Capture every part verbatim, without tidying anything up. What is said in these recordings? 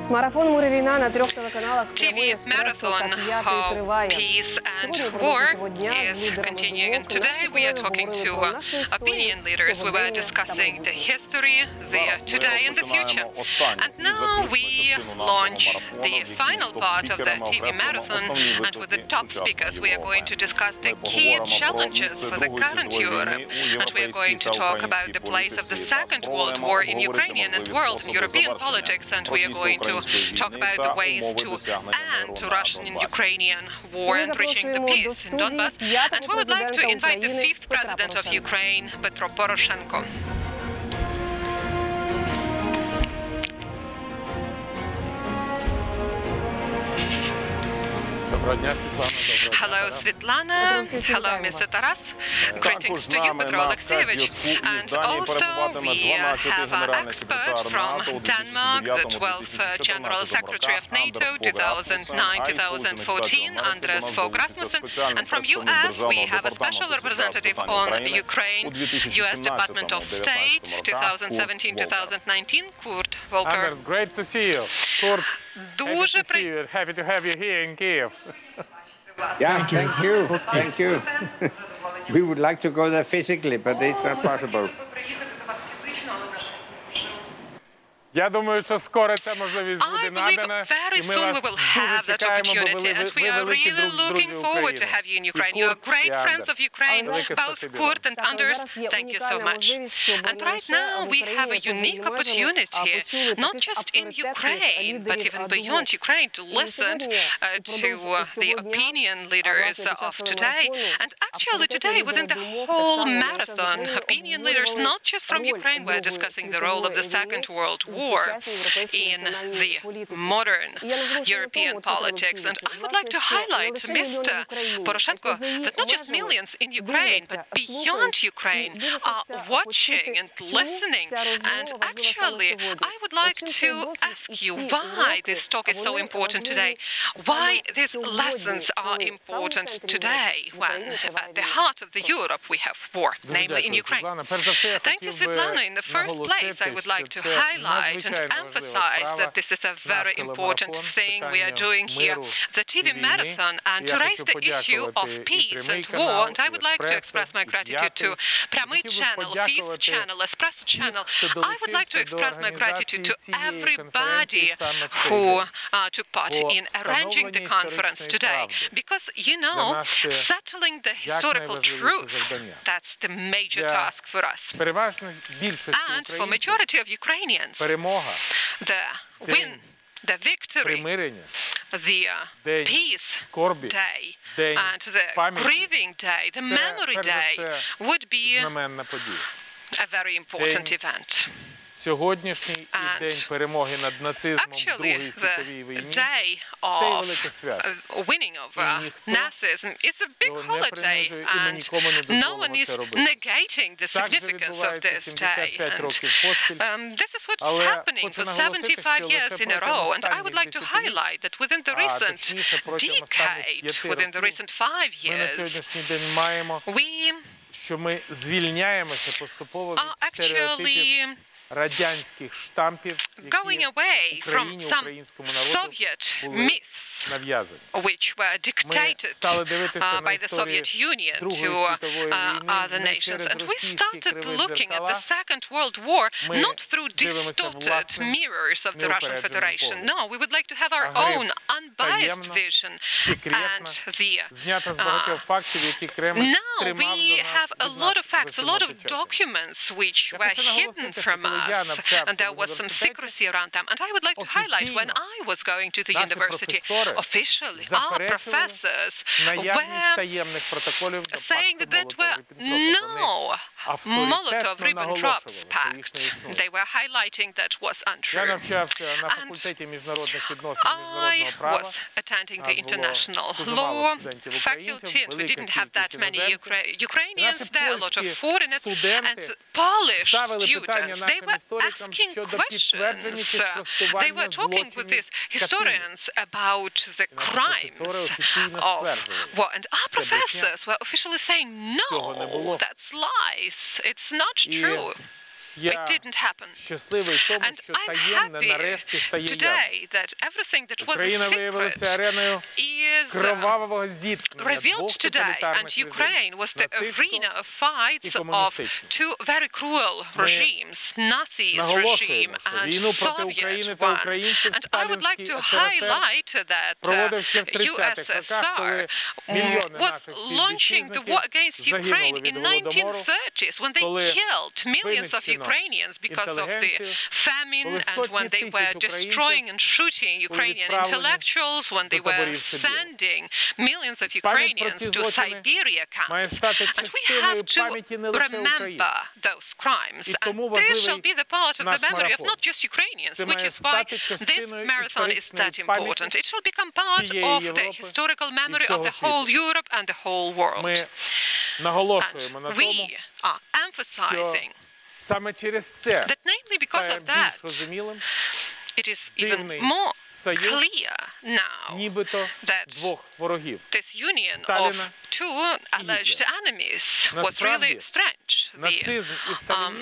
Марафон «Мир і війна» на трьох телеканалах T V marathon of peace and war is continuing. And today we are talking to uh, opinion leaders. We were discussing the history, the uh, today and the future. And now we launch the final part of the T V marathon. And with the top speakers, we are going to discuss the key challenges for the current Europe. And we are going to talk about the place of the Second World War in Ukrainian and world and European politics. And we are going to talk about the ways to end Russian and Ukrainian war and reaching the peace in Donbass. And we would like to invite the fifth president of Ukraine, Petro Poroshenko. Hello, Svetlana. Hello, Mister Taras. Greetings to you, Petro Alexeyevich. And also we have an expert from Denmark, the twelfth uh, General Secretary of NATO, two thousand nine to two thousand fourteen, Fogh Rasmussen. And from U S we have a special representative on Ukraine, U S Department of State, two thousand seventeen to two thousand nineteen, Volker. Anders, great to see you. Kurt, Дуже happy to see you. Happy to have you here in Kiev. Yeah, thank you. Thank you. We would like to go there physically, but it's not possible. Я думаю, що скоро ця можливість буде надана. Very soon we will have that opportunity, and we are really looking forward to have you in Ukraine. You are great friends of Ukraine, both Kurt and Anders. Thank you so much. And right now we have a unique opportunity, not just in Ukraine, but even beyond Ukraine, to listen uh, to uh, the opinion leaders uh, of today. And actually today, within the whole marathon, opinion leaders, not just from Ukraine, were discussing the role of the Second World War in the modern European politics. And I would like to highlight, Mister Poroshenko, that not just millions in Ukraine, but beyond Ukraine are watching and listening. And actually, I would like to ask you why this talk is so important today, why these lessons are important today, when at the heart of the Europe we have war, namely in Ukraine. Thank you, Svetlana. In the first place, I would like to highlight and emphasize that this is a very important thing we are doing here, the T V marathon, and to raise the issue of peace and war. And I would like to express my gratitude to Prямий channel, fifth channel, Espresso channel. I would like to express my gratitude to everybody who uh, took part in arranging the conference today, because, you know, settling the historical truth, that's the major task for us. And for majority of Ukrainians, the win, the victory, the uh, peace day, and the grieving day, the memory day would be a very important event. Сьогоднішній день перемоги над нацизмом в Другій світовій війні – це велике свято. Winning of uh, Nazism is a big holiday, and no one is negating the significance of this day. And um, this is what's happening for seventy-five years in a row. And I would like to highlight that within the recent decade, within the recent five years, we що ми звільняємося поступово від стереотипів радянських штампів, які Україні, українському народу були нав'язані. which were dictated uh, by the Soviet Union to uh, other nations. And we started looking at the Second World War not through distorted mirrors of the Russian Federation. No, we would like to have our own unbiased vision. And the uh, now we have a lot of facts, a lot of documents which were hidden from us, and there was some secrecy around them. And I would like to highlight, when I was going to the university, officially, our professors were saying that there were no Molotov-Ribbentrop Pact. They were highlighting that was untrue. And I was attending the international law faculty, and we didn't have that many Ukra Ukrainians there, a lot of foreigners, and Polish students. They were asking questions. They were talking with these historians about the crimes of war. And our professors were officially saying, no, that's lies. It's not true. It didn't happen. And I'm happy today that everything that was a secret is uh, revealed today, and Ukraine was the arena of fights of two very cruel regimes, Nazis regime and Soviet one. And I would like to highlight that uh, U S S R was launching the war against Ukraine in nineteen thirties when they killed millions of Ukrainians because of the famine, and when they were destroying and shooting Ukrainian intellectuals, when they were sending millions of Ukrainians to Siberia camps. And we have to remember those crimes, and this shall be the part of the memory of not just Ukrainians, which is why this marathon is that important. It shall become part of the historical memory of the whole Europe and the whole world. And we are emphasizing that, namely because of that, it is even more clear now that this union of two alleged enemies was really strange. The, um,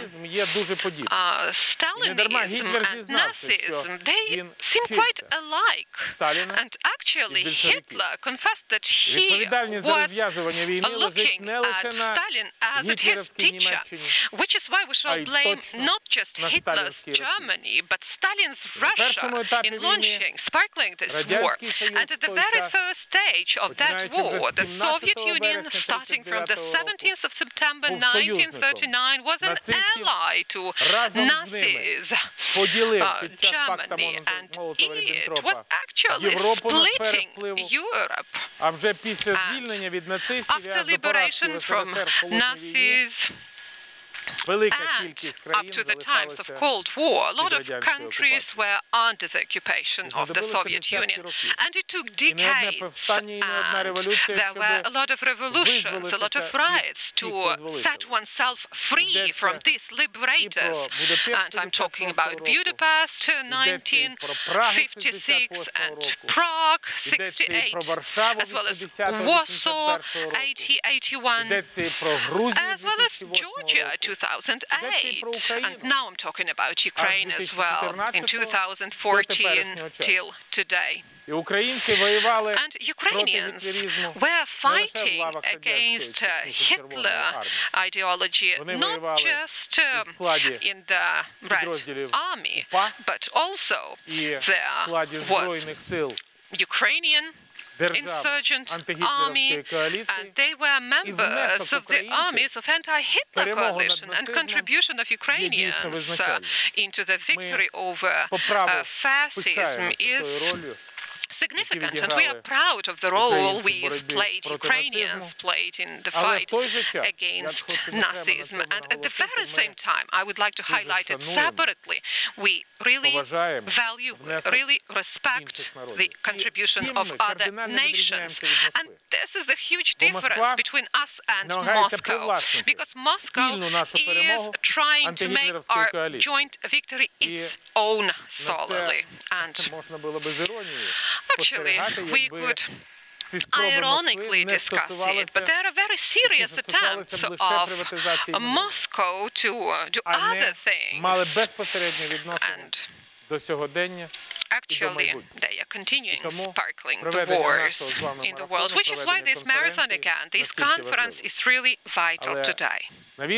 uh, Stalinism and Nazism, they seem quite alike. And actually, Hitler confessed that he was looking at Stalin as at his teacher, which is why we shall blame not just Hitler's Germany, but Stalin's Russia in launching, sparkling this war. And at the very first stage of that war, the Soviet Union, starting from the seventeenth of September nineteen thirty-nine, was an ally to Nazis, uh, Germany, and it was actually splitting Europe. And after liberation from Nazis, and up to the times of Cold War, a lot of countries were under the occupation of the Soviet Union. And it took decades, and there were a lot of revolutions, a lot of riots to set oneself free from these liberators. And I'm talking about Budapest, nineteen fifty-six, and Prague, sixty-eight, as well as Warsaw, eighty, eighty-one, as well as Georgia, two thousand eight, and now I'm talking about Ukraine as well, in two thousand fourteen till today. And Ukrainians were fighting against uh, Hitler ideology, not just uh, in the Red Army, but also there was Ukrainian insurgent army, and they were members of the armies of anti-Hitler coalition, and contribution of Ukrainians uh, into the victory over uh, fascism is significant, and we are proud of the role we've played, Ukrainians played in the fight against Nazism. And at the very same time, I would like to highlight it separately, we really value, really respect the contribution of other nations. And this is a huge difference between us and Moscow, because Moscow is trying to make our joint victory its own solely. And actually, we could ironically discuss it, but there are very serious attempts of Moscow to uh, do other things. And actually, they are continuing sparkling the wars in the world, which is why this marathon again, this conference is really vital today. And,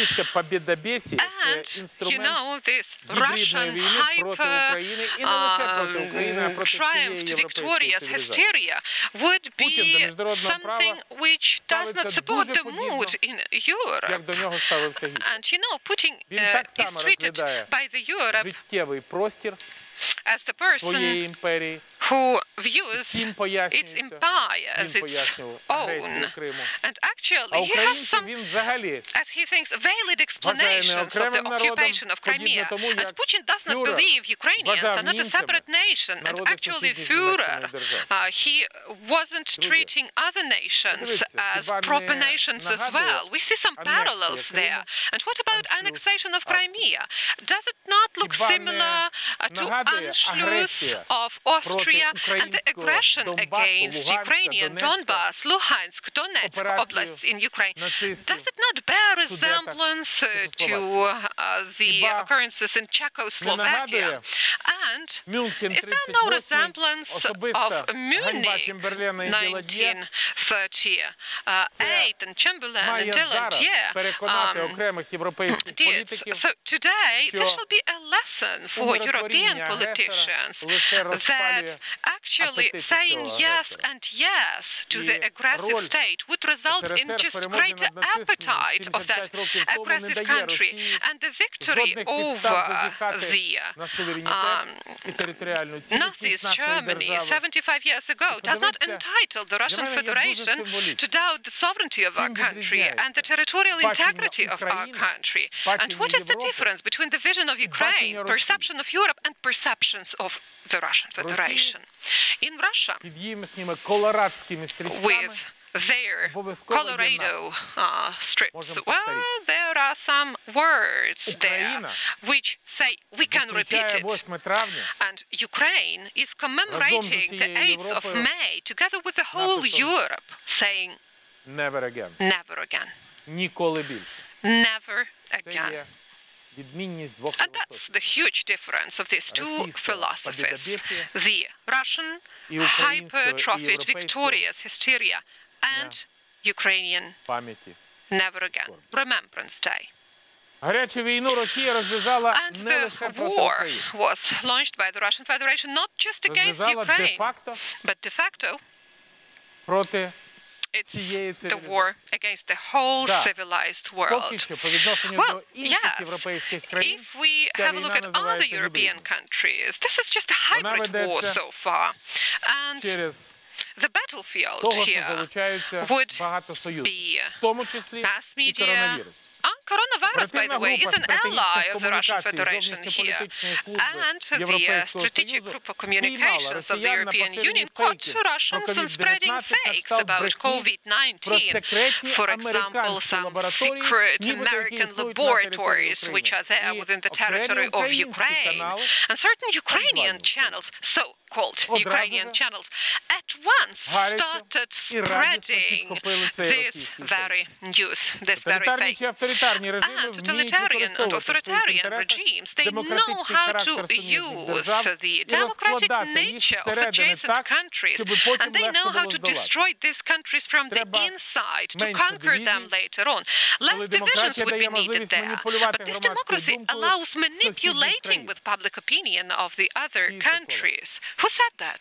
you know, this Russian hyper uh, triumphed, victorious hysteria would be something which does not support the mood in Europe. And, you know, Putin uh, is treated by the Europe as the person who views its empire as its own. And actually, he has some, as he thinks, valid explanations of the occupation of Crimea. And Putin does not believe Ukrainians are not a separate nation. And actually, Führer, uh, he wasn't treating other nations as proper nations as well. We see some parallels there. And what about annexation of Crimea? Does it not look similar uh, to Anschluss of Austria area and the aggression against Ukrainian Donbas, Luhansk, Donetsk oblasts in Ukraine. Does it not bear resemblance uh, to uh, the occurrences in Czechoslovakia? And is there no resemblance of Munich nineteen thirty-eight and Chamberlain and Deladier um, did? So today this will be a lesson for European politicians that actually saying yes and yes to the aggressive state would result in just greater appetite of that aggressive country, and the victory over the um, Nazis Germany seventy-five years ago does not entitle the Russian Federation to doubt the sovereignty of our country and the territorial integrity of our country. And what is the difference between the vision of Ukraine, perception of Europe, and perceptions of the Russian Federation? In Russia, with their Colorado uh, strips, well, there are some words there which say we can repeat it. And Ukraine is commemorating the eighth of May together with the whole Europe, saying never again. Never again. Ніколи більше. Never again. And that's the huge difference of these two philosophies. The Russian hypertrophied victorious hysteria and Ukrainian never again. Remembrance Day. And the war was launched by the Russian Federation not just against Ukraine, but de facto it's the war against the whole civilized world. Well, yes, if we have a look at other European countries, this is just a hybrid war so far. And the battlefield here would be mass media. Ah, coronavirus, by the way, is an ally of the Russian Federation here. And the uh, strategic group of communications of the European Union caught Russians on spreading fakes about COVID nineteen. For example, some secret American laboratories which are there within the territory of Ukraine. And certain Ukrainian channels, so-called Ukrainian channels, at once started spreading this very news, this very fake. And totalitarian and authoritarian regimes, they know how to use the democratic nature of adjacent countries, and they know how to destroy these countries from the inside, to conquer them later on. Less divisions would be needed there, but this democracy allows manipulating with public opinion of the other countries. Who said that?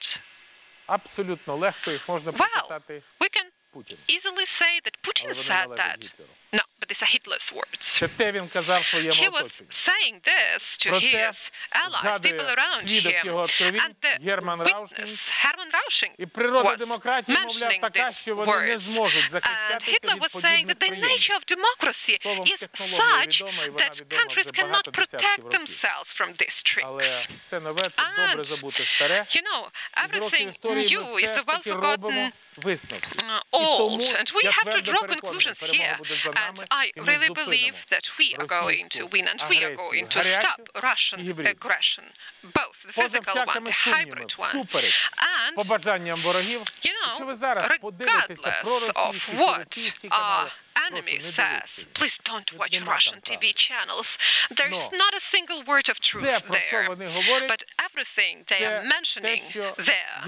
Well, we can easily say that Putin said that. No, but these are Hitler's words. He was saying this to his allies, people around him, and the witness, Herman Rausching, was mentioning these words. And Hitler was saying that the nature of democracy is such that countries cannot protect themselves from these tricks. And, you know, everything new is a well-forgotten uh, old, and we have to draw conclusions here. And I really believe that we are going to win, and we are going to stop Russian aggression, both the physical one, the hybrid one. And, you know, regardless of what our enemy says, please don't watch Russian T V channels. There's not a single word of truth there. But everything they are mentioning there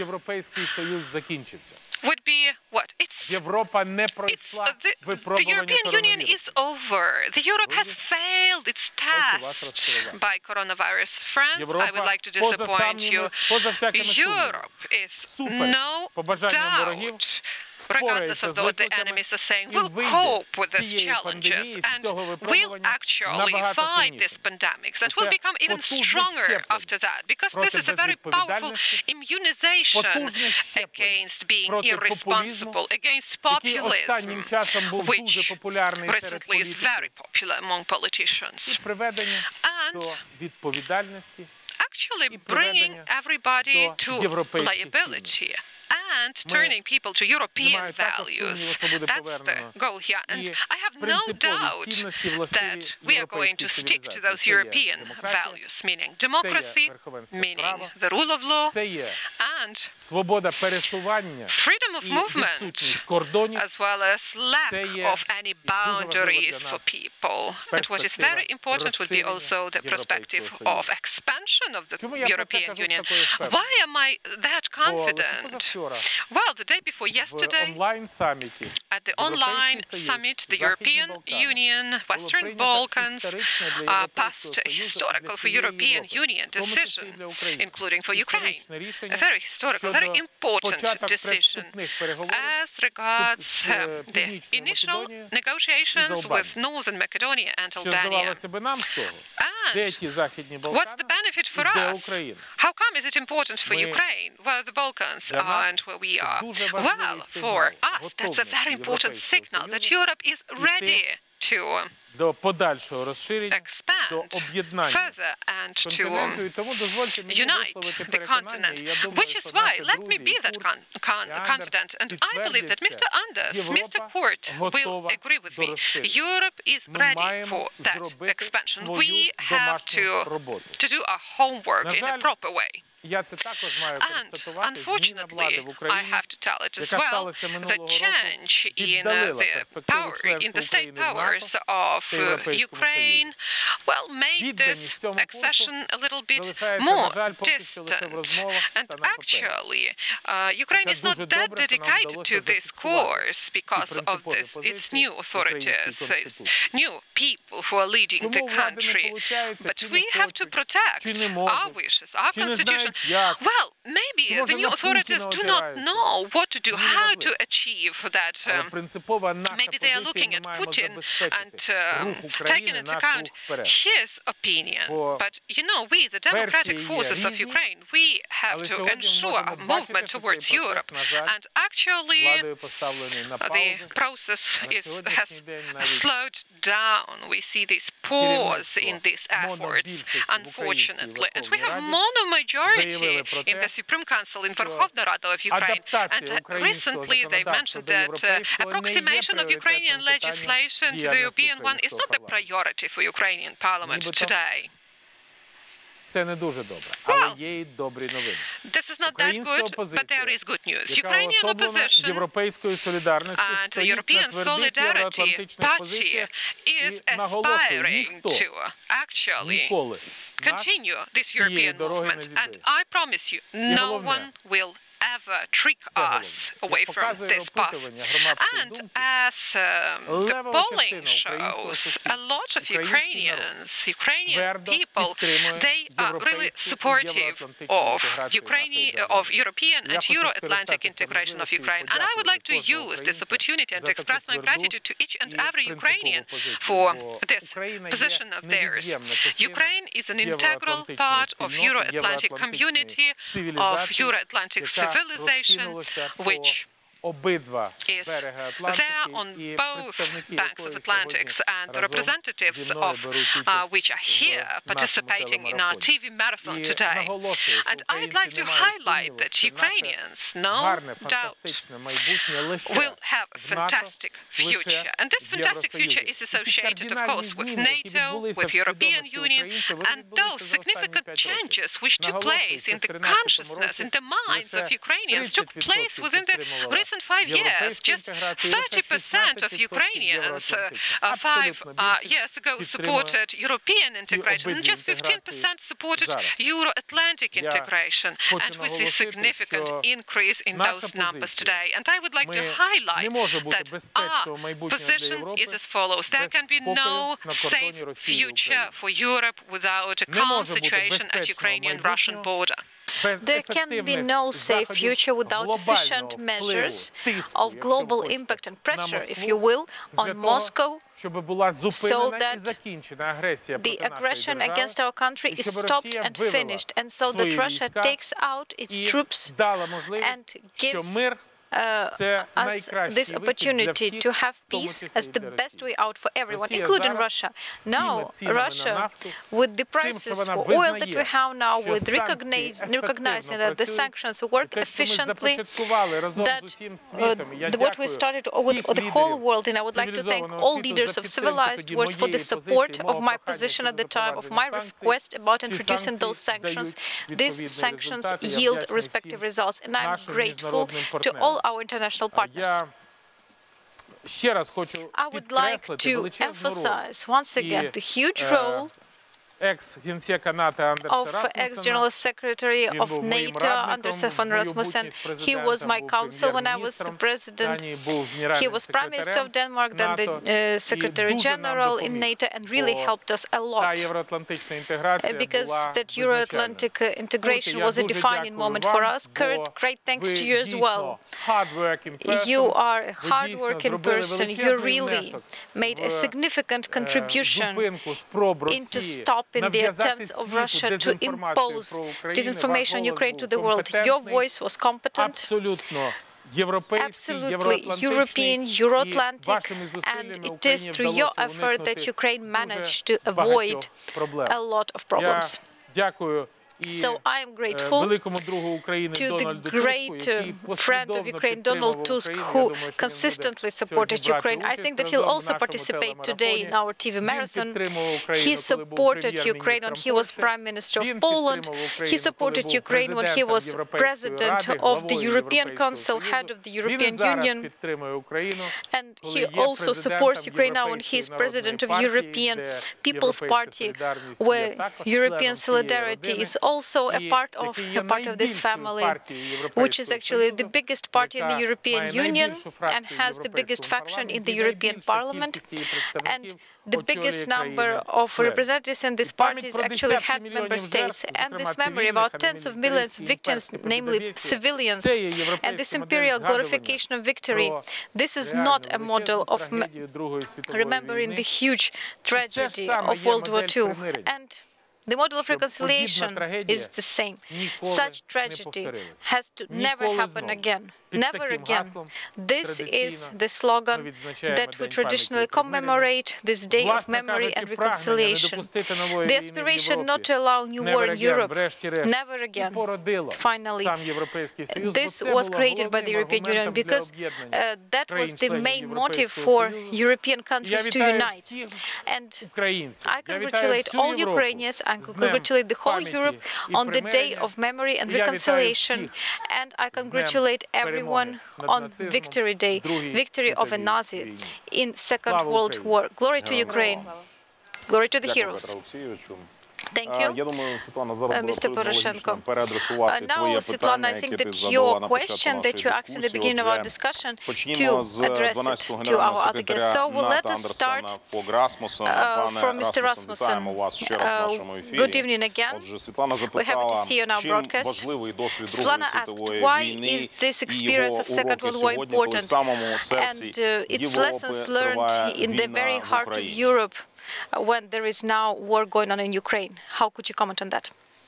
would be what? It's, it's uh, the, the European Union is over. The Europe has failed its test by coronavirus. Friends, I would like to disappoint you. Europe is no doubt, regardless of what the enemies are saying, will cope with these challenges and will actually fight these pandemics and will become even stronger after that, because this is a very powerful immunization against being irresponsible, against populism, which recently is very popular among politicians. And actually bringing everybody to liability and turning people to European values. That's the goal here. And I have no doubt that we are going to stick to those European values, meaning democracy, meaning the rule of law, and freedom of movement, as well as lack of any boundaries for people. And what is very important would be also the perspective of expansion of the European Union. Why am I that confident? Well, the day before yesterday, at the online summit, the European Union, Western Balkans uh, passed a historical for European Union decision, including for Ukraine. A very historical, very important decision as regards uh, the initial negotiations with Northern Macedonia and Albania. And what's the benefit for us? How come is it important for Ukraine, where the Balkans are and where we are? Well, for us, that's a very important signal that Europe is ready to expand further and to unite the continent, which is why, let me be that con con confident, and I believe that Mister Anders, Mister Kurt will agree with me. Europe is ready for that expansion. We have to, to do our homework in a proper way. And unfortunately, I have to tell it as well, the change in uh, the power, in the state powers of uh, Ukraine, well, made this accession a little bit more distant. And actually, uh, Ukraine is not that dedicated to this course because of this, its new authorities, its new people who are leading the country. But we have to protect our wishes, our constitution. Well, maybe the new authorities do not know what to do, how to achieve that. Um, maybe they are looking at Putin and um, taking into account his opinion. But, you know, we, the democratic forces of Ukraine, we have to ensure a movement towards Europe. And actually, the process is, has slowed down. We see this pause in these efforts, unfortunately. And we have mono-majority in the Supreme Council in Verkhovna Rada of Ukraine. And uh, recently they mentioned that uh, approximation of Ukrainian legislation to the European one is not a priority for Ukrainian parliament today. Well, this is not that good, but there is good news. Ukrainian opposition and the European Solidarity Party is aspiring to actually continue this European movement. And I promise you, no one will ever trick us away from this path. And as um, the polling shows, a lot of Ukrainians, Ukrainian people, they are really supportive of Ukraine, of European and Euro-Atlantic integration of Ukraine. And I would like to use this opportunity and express my gratitude to each and every Ukrainian for this position of theirs. Ukraine is an integral part of Euro-Atlantic community, of Euro-Atlantic civilization, which is there on both banks of Atlantics, and the representatives of uh, which are here participating in our T V marathon today. And I'd like to highlight that Ukrainians, no doubt, will have a fantastic future. And this fantastic future is associated, of course, with NATO, with European Union, and those significant changes which took place in the consciousness, in the minds of Ukrainians, took place within the recent five years. Just thirty percent of Ukrainians uh, uh, five uh, years ago supported European integration, and just fifteen percent supported Euro-Atlantic integration. And we see significant increase in those numbers today. And I would like to highlight that our position is as follows. There can be no safe future for Europe without a calm situation at Ukrainian-Russian border. There can be no safe future without efficient measures of global impact and pressure, if you will, on Moscow, so that the aggression against our country is stopped and finished, and so that Russia takes out its troops and gives uh, us this opportunity to have peace as the best way out for everyone, including Russia. Now, Russia, with the prices for oil that we have now, with recognize, recognizing that the sanctions work efficiently, that uh, what we started with the whole world, and I would like to thank all leaders of civilized world for the support of my position at the time, of my request about introducing those sanctions. These sanctions yield respective results, and I'm grateful to all our international partners. I would like to emphasize once again the huge role of ex-General Secretary of NATO under Volker Rasmussen. He was my counsel when I was the president. He was Prime Minister of Denmark, then the uh, Secretary General in NATO, and really helped us a lot. Because that Euro-Atlantic integration was a defining moment for us. Kurt, great thanks to you as well. You are a hard-working person. You really made a significant contribution into stopping in the attempts of Russia to impose disinformation on Ukraine to the world. Your voice was competent, absolutely European, Euro-Atlantic, and it is through your effort that Ukraine managed to avoid a lot of problems. So I am grateful to the great uh, friend of Ukraine, Donald Tusk, who consistently supported Ukraine. I think that he'll also participate today in our T V marathon. He supported Ukraine when he was Prime Minister of Poland. He supported Ukraine when he was President of the European Council, head of the European Union. And he also supports Ukraine now when he is President of European People's Party, where European solidarity is also a part of a part of this family, which is actually the biggest party in the European Union and has the biggest faction in the European Parliament, and the biggest number of representatives in this party is actually head member states. And this memory about tens of millions of victims, namely civilians, and this imperial glorification of victory, this is not a model of remembering the huge tragedy of World War Two. And the model of reconciliation is the same. Such tragedy has to never happen again. Never again. This is the slogan that we traditionally commemorate this day of memory and reconciliation. The aspiration not to allow new war in Europe. Never again. Finally, this was created by the European Union because uh, that was the main motive for European countries to unite. And I congratulate all Ukrainians and congratulate the whole Europe on the day of memory and reconciliation. And I congratulate everyone on Victory Day, victory of a Nazi in Second World War. Glory to Ukraine. Glory to the heroes. Thank you, uh, Mister Poroshenko. Uh, now, Svetlana, I think that your question that you asked in the beginning of our discussion to address it to our other guests. So well, let us start uh, from Mister Rasmussen. Uh, good evening again. We're happy to see you on our broadcast. Svetlana asked, why is this experience of Second World War important? And uh, its lessons learned in the very heart of Europe, when there is now war going on in Ukraine. How could you comment on that?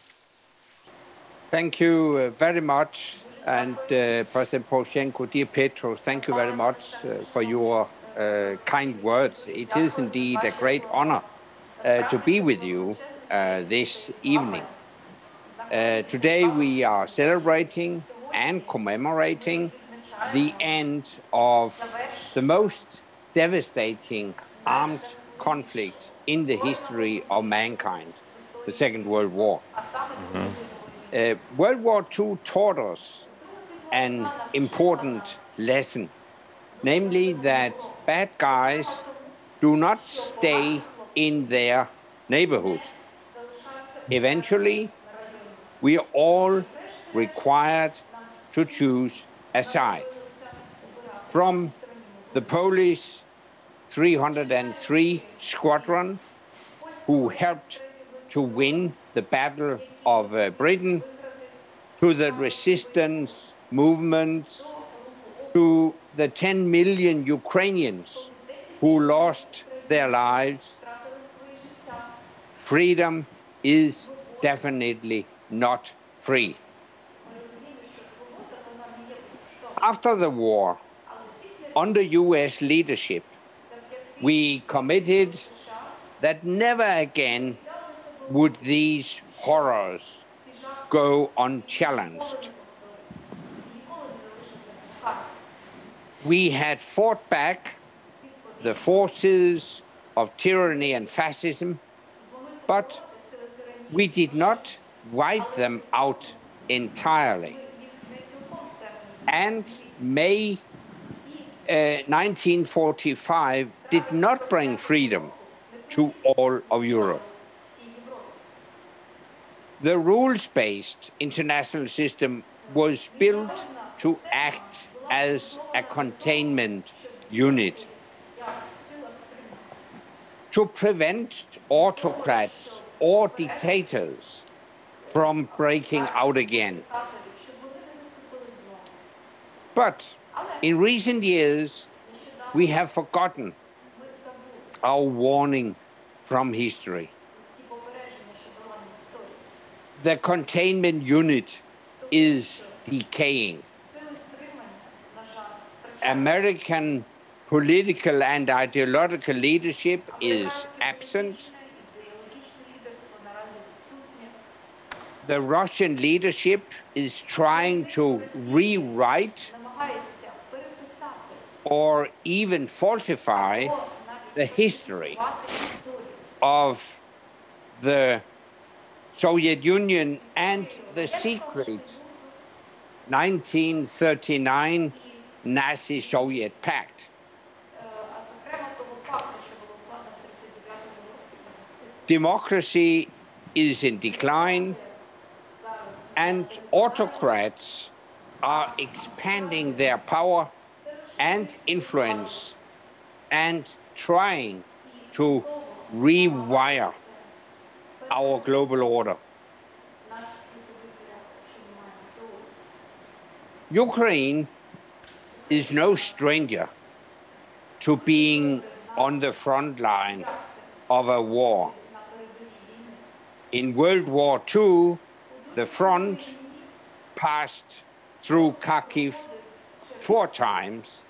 Thank you uh, very much. And uh, President Poroshenko, dear Petro, thank you very much uh, for your uh, kind words. It is indeed a great honor uh, to be with you uh, this evening. Uh, today we are celebrating and commemorating the end of the most devastating armed conflict in the history of mankind, the Second World War. Mm-hmm. uh, World War Two taught us an important lesson, namely that bad guys do not stay in their neighborhood. Eventually, we are all required to choose a side. From the Polish three hundred three Squadron, who helped to win the Battle of uh, Britain, to the resistance movements, to the ten million Ukrainians who lost their lives. Freedom is definitely not free. After the war, under U S leadership, we committed that never again would these horrors go unchallenged. We had fought back the forces of tyranny and fascism, but we did not wipe them out entirely. And May uh, nineteen forty-five did not bring freedom to all of Europe. The rules-based international system was built to act as a containment unit, to prevent autocrats or dictators from breaking out again. But in recent years, we have forgotten our warning from history. The containment unit is decaying. American political and ideological leadership is absent. The Russian leadership is trying to rewrite or even falsify the history of the Soviet Union and the secret nineteen thirty-nine Nazi-Soviet pact. Democracy is in decline, and autocrats are expanding their power and influence and trying to rewire our global order. Ukraine is no stranger to being on the front line of a war. In World War Two, the front passed through Kharkiv four times.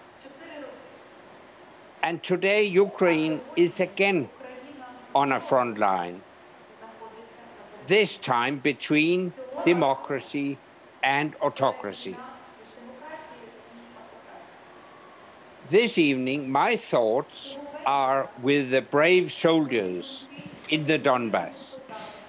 And today, Ukraine is again on a front line, this time between democracy and autocracy. This evening, my thoughts are with the brave soldiers in the Donbass.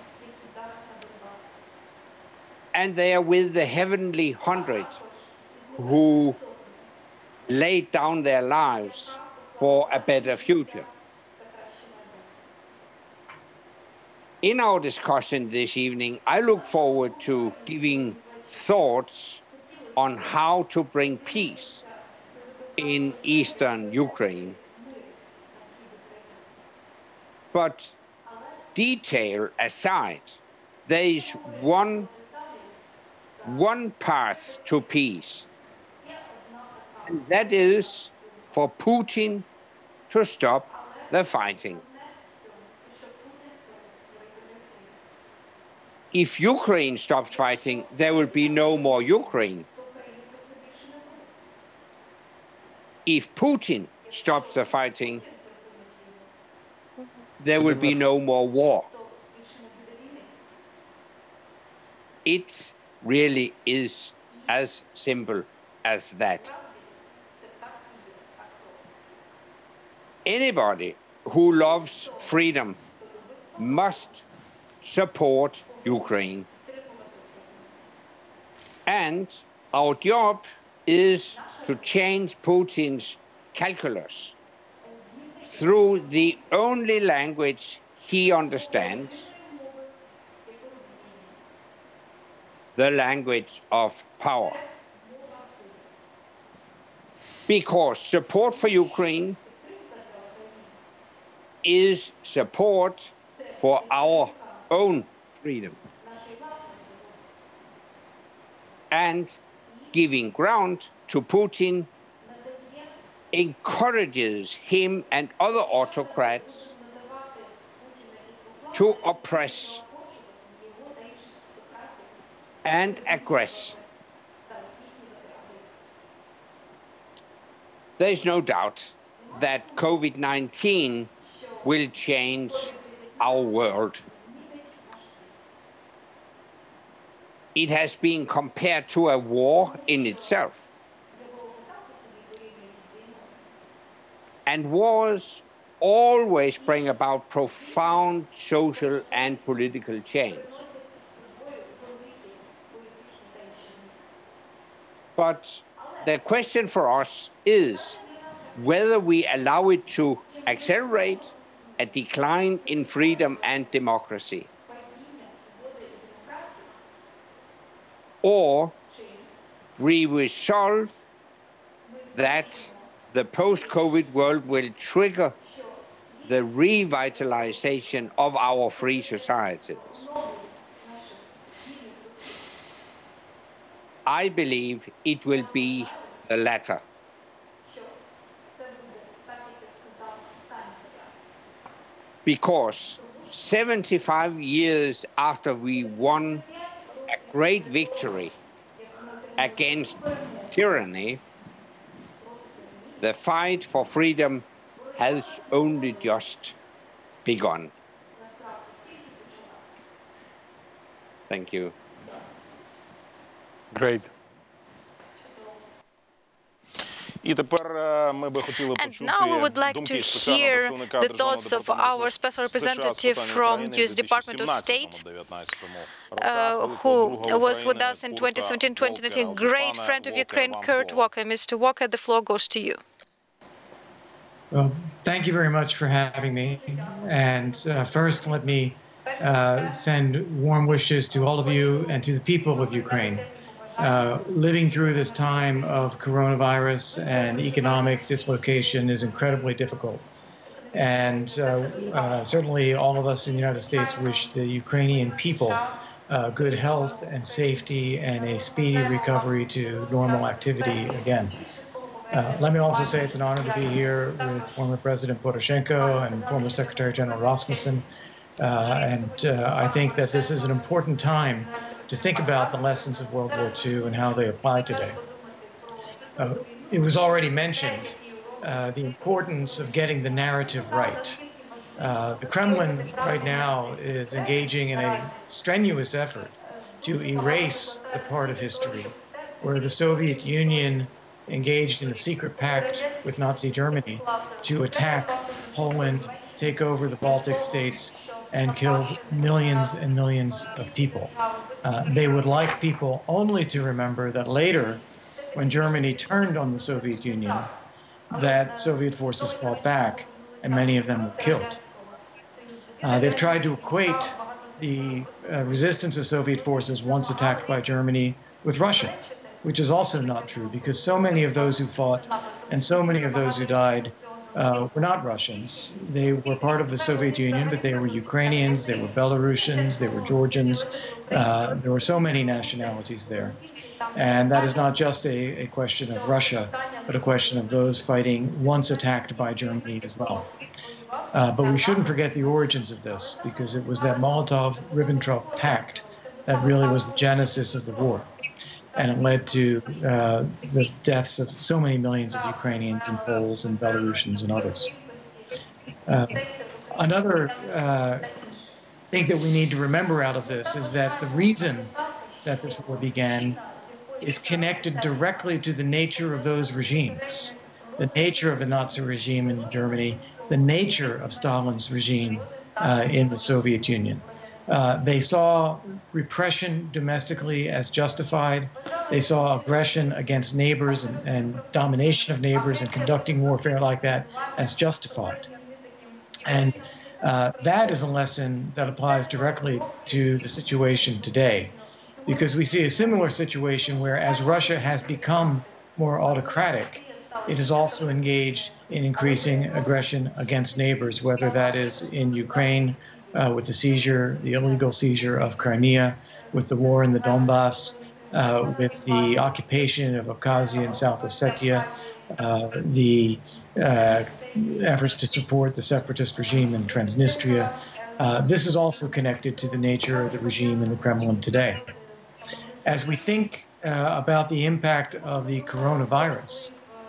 And they are with the heavenly hundred who laid down their lives for a better future. In our discussion this evening, I look forward to giving thoughts on how to bring peace in eastern Ukraine. But detail aside, there is one, one path to peace, and that is for Putin to stop the fighting. If Ukraine stops fighting, there will be no more Ukraine. If Putin stops the fighting, there will be no more war. It really is as simple as that. Anybody who loves freedom must support Ukraine. And our job is to change Putin's calculus through the only language he understands, the language of power. Because support for Ukraine is support for our own freedom. And giving ground to Putin encourages him and other autocrats to oppress and aggress. There is no doubt that COVID nineteen will change our world. It has been compared to a war in itself. And wars always bring about profound social and political change. But the question for us is whether we allow it to accelerate a decline in freedom and democracy, or we resolve that the post-COVID world will trigger the revitalization of our free societies. I believe it will be the latter. Because seventy-five years after we won a great victory against tyranny, the fight for freedom has only just begun. Thank you. Great. І тепер ми би хотіли почути думки спеціального представника Державного департаменту special representative from U S Department of State, uh, who was with us in twenty seventeen twenty nineteen, great friend of Ukraine, Kurt Walker. Mister Walker, the floor goes to you. Well, thank you very much for having me. And uh, first, let me uh, send warm wishes to all of you and to the people of Ukraine. Uh, living through this time of coronavirus and economic dislocation is incredibly difficult. And uh, uh, certainly all of us in the United States wish the Ukrainian people uh, good health and safety and a speedy recovery to normal activity again. Uh, let me also say it's an honor to be here with former President Poroshenko and former Secretary General Rasmussen. Uh, and uh, I think that this is an important time to think about the lessons of World War Two and how they apply today. Uh, it was already mentioned, uh, the importance of getting the narrative right. Uh, the Kremlin right now is engaging in a strenuous effort to erase the part of history where the Soviet Union engaged in a secret pact with Nazi Germany to attack Poland, take over the Baltic states, and killed millions and millions of people. Uh, they would like people only to remember that later, when Germany turned on the Soviet Union, that Soviet forces fought back, and many of them were killed. Uh, they've tried to equate the uh, resistance of Soviet forces once attacked by Germany with Russia, which is also not true, because so many of those who fought and so many of those who died Uh, were not Russians. They were part of the Soviet Union, but they were Ukrainians, they were Belarusians, they were Georgians. Uh, there were so many nationalities there. And that is not just a, a question of Russia, but a question of those fighting once attacked by Germany as well. Uh, but we shouldn't forget the origins of this, because it was that Molotov-Ribbentrop Pact that really was the genesis of the war. And it led to uh, the deaths of so many millions of Ukrainians and Poles and Belarusians and others. Uh, another uh, thing that we need to remember out of this is that the reason that this war began is connected directly to the nature of those regimes, the nature of the Nazi regime in Germany, the nature of Stalin's regime uh, in the Soviet Union. Uh, they saw repression domestically as justified. They saw aggression against neighbors and, and domination of neighbors and conducting warfare like that as justified. And uh, that is a lesson that applies directly to the situation today, because we see a similar situation where, as Russia has become more autocratic, it is also engaged in increasing aggression against neighbors, whether that is in Ukraine, Uh, with the seizure, the illegal seizure of Crimea, with the war in the Donbass, uh, with the occupation of Abkhazia and South Ossetia, uh, the uh, efforts to support the separatist regime in Transnistria. Uh, this is also connected to the nature of the regime in the Kremlin today. As we think uh, about the impact of the coronavirus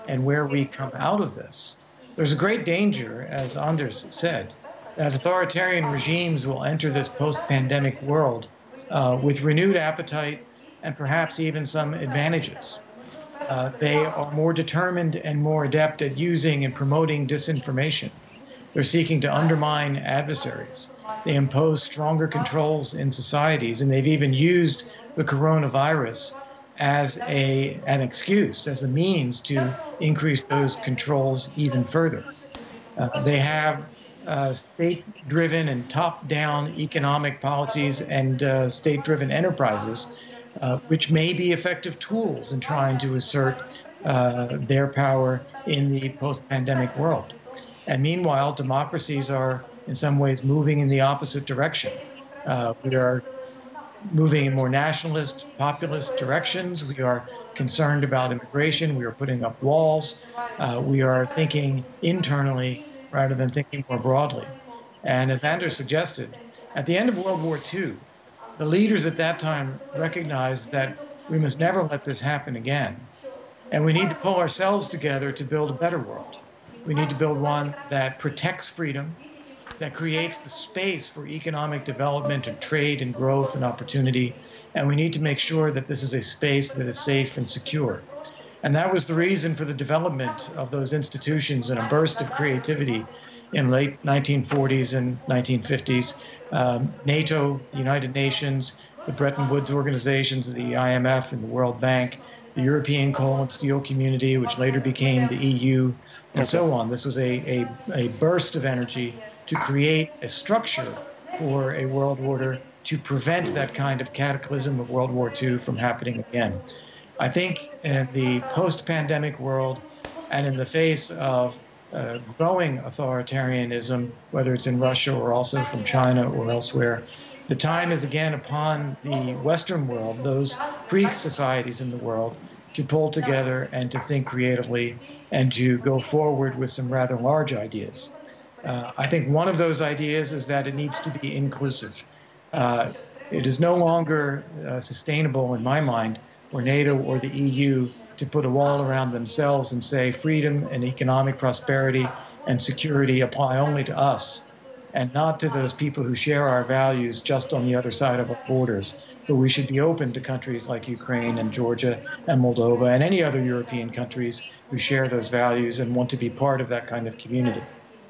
and where we come out of this, there's a great danger, as Anders said, that authoritarian regimes will enter this post-pandemic world uh, with renewed appetite and perhaps even some advantages. Uh, they are more determined and more adept at using and promoting disinformation. They're seeking to undermine adversaries. They impose stronger controls in societies, and they've even used the coronavirus as a, an excuse, as a means to increase those controls even further. Uh, they have uh, state-driven and top-down economic policies and uh, state-driven enterprises, uh, which may be effective tools in trying to assert uh, their power in the post-pandemic world. And meanwhile, democracies are in some ways moving in the opposite direction. Uh, we are moving in more nationalist, populist directions. We are concerned about immigration. We are putting up walls. Uh, we are thinking internally rather than thinking more broadly. And as Anders suggested, at the end of World War Two, the leaders at that time recognized that we must never let this happen again. And we need to pull ourselves together to build a better world. We need to build one that protects freedom, that creates the space for economic development and trade and growth and opportunity. And we need to make sure that this is a space that is safe and secure. And that was the reason for the development of those institutions and a burst of creativity in late nineteen forties and nineteen fifties. Um, NATO, the United Nations, the Bretton Woods organizations, the I M F and the World Bank, the European Coal and Steel Community, which later became the E U, and so on. This was a, a, a burst of energy to create a structure for a world order to prevent that kind of cataclysm of World War Two from happening again. I think in the post-pandemic world and in the face of uh, growing authoritarianism, whether it's in Russia or also from China or elsewhere, the time is again upon the Western world, those free societies in the world, to pull together and to think creatively and to go forward with some rather large ideas. Uh, I think one of those ideas is that it needs to be inclusive. Uh, it is no longer uh, sustainable, in my mind, for NATO or the E U to put a wall around themselves and say freedom and economic prosperity and security apply only to us and not to those people who share our values just on the other side of our borders. But we should be open to countries like Ukraine and Georgia and Moldova and any other European countries who share those values and want to be part of that kind of community.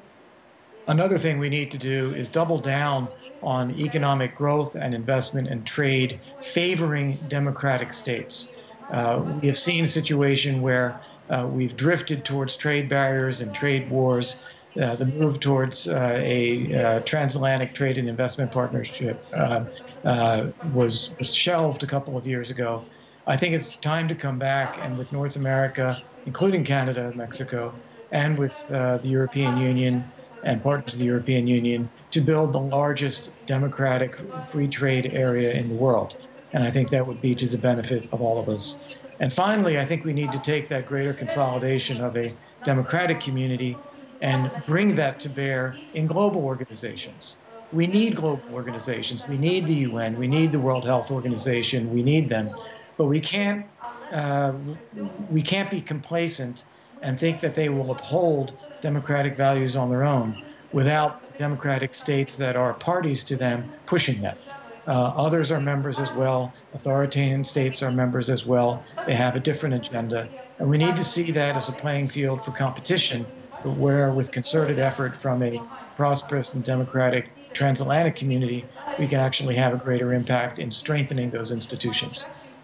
Another thing we need to do is double down on economic growth and investment and trade favoring democratic states. Uh, we have seen a situation where uh, we've drifted towards trade barriers and trade wars. Uh, the move towards uh, a uh, transatlantic trade and investment partnership uh, uh, was, was shelved a couple of years ago. I think it's time to come back, and with North America, including Canada and Mexico, and with uh, the European Union and partners of the European Union, to build the largest democratic free trade area in the world. And I think that would be to the benefit of all of us. And finally, I think we need to take that greater consolidation of a democratic community and bring that to bear in global organizations. We need global organizations. We need the U N. We need the World Health Organization. We need them. But we can't, uh, we can't be complacent and think that they will uphold democratic values on their own without democratic states that are parties to them pushing them. Uh, others are members as well. Authoritarian states are members as well. They have a different agenda. And we need to see that as a playing field for competition, but where with concerted effort from a prosperous and democratic transatlantic community, we can actually have a greater impact in strengthening those institutions.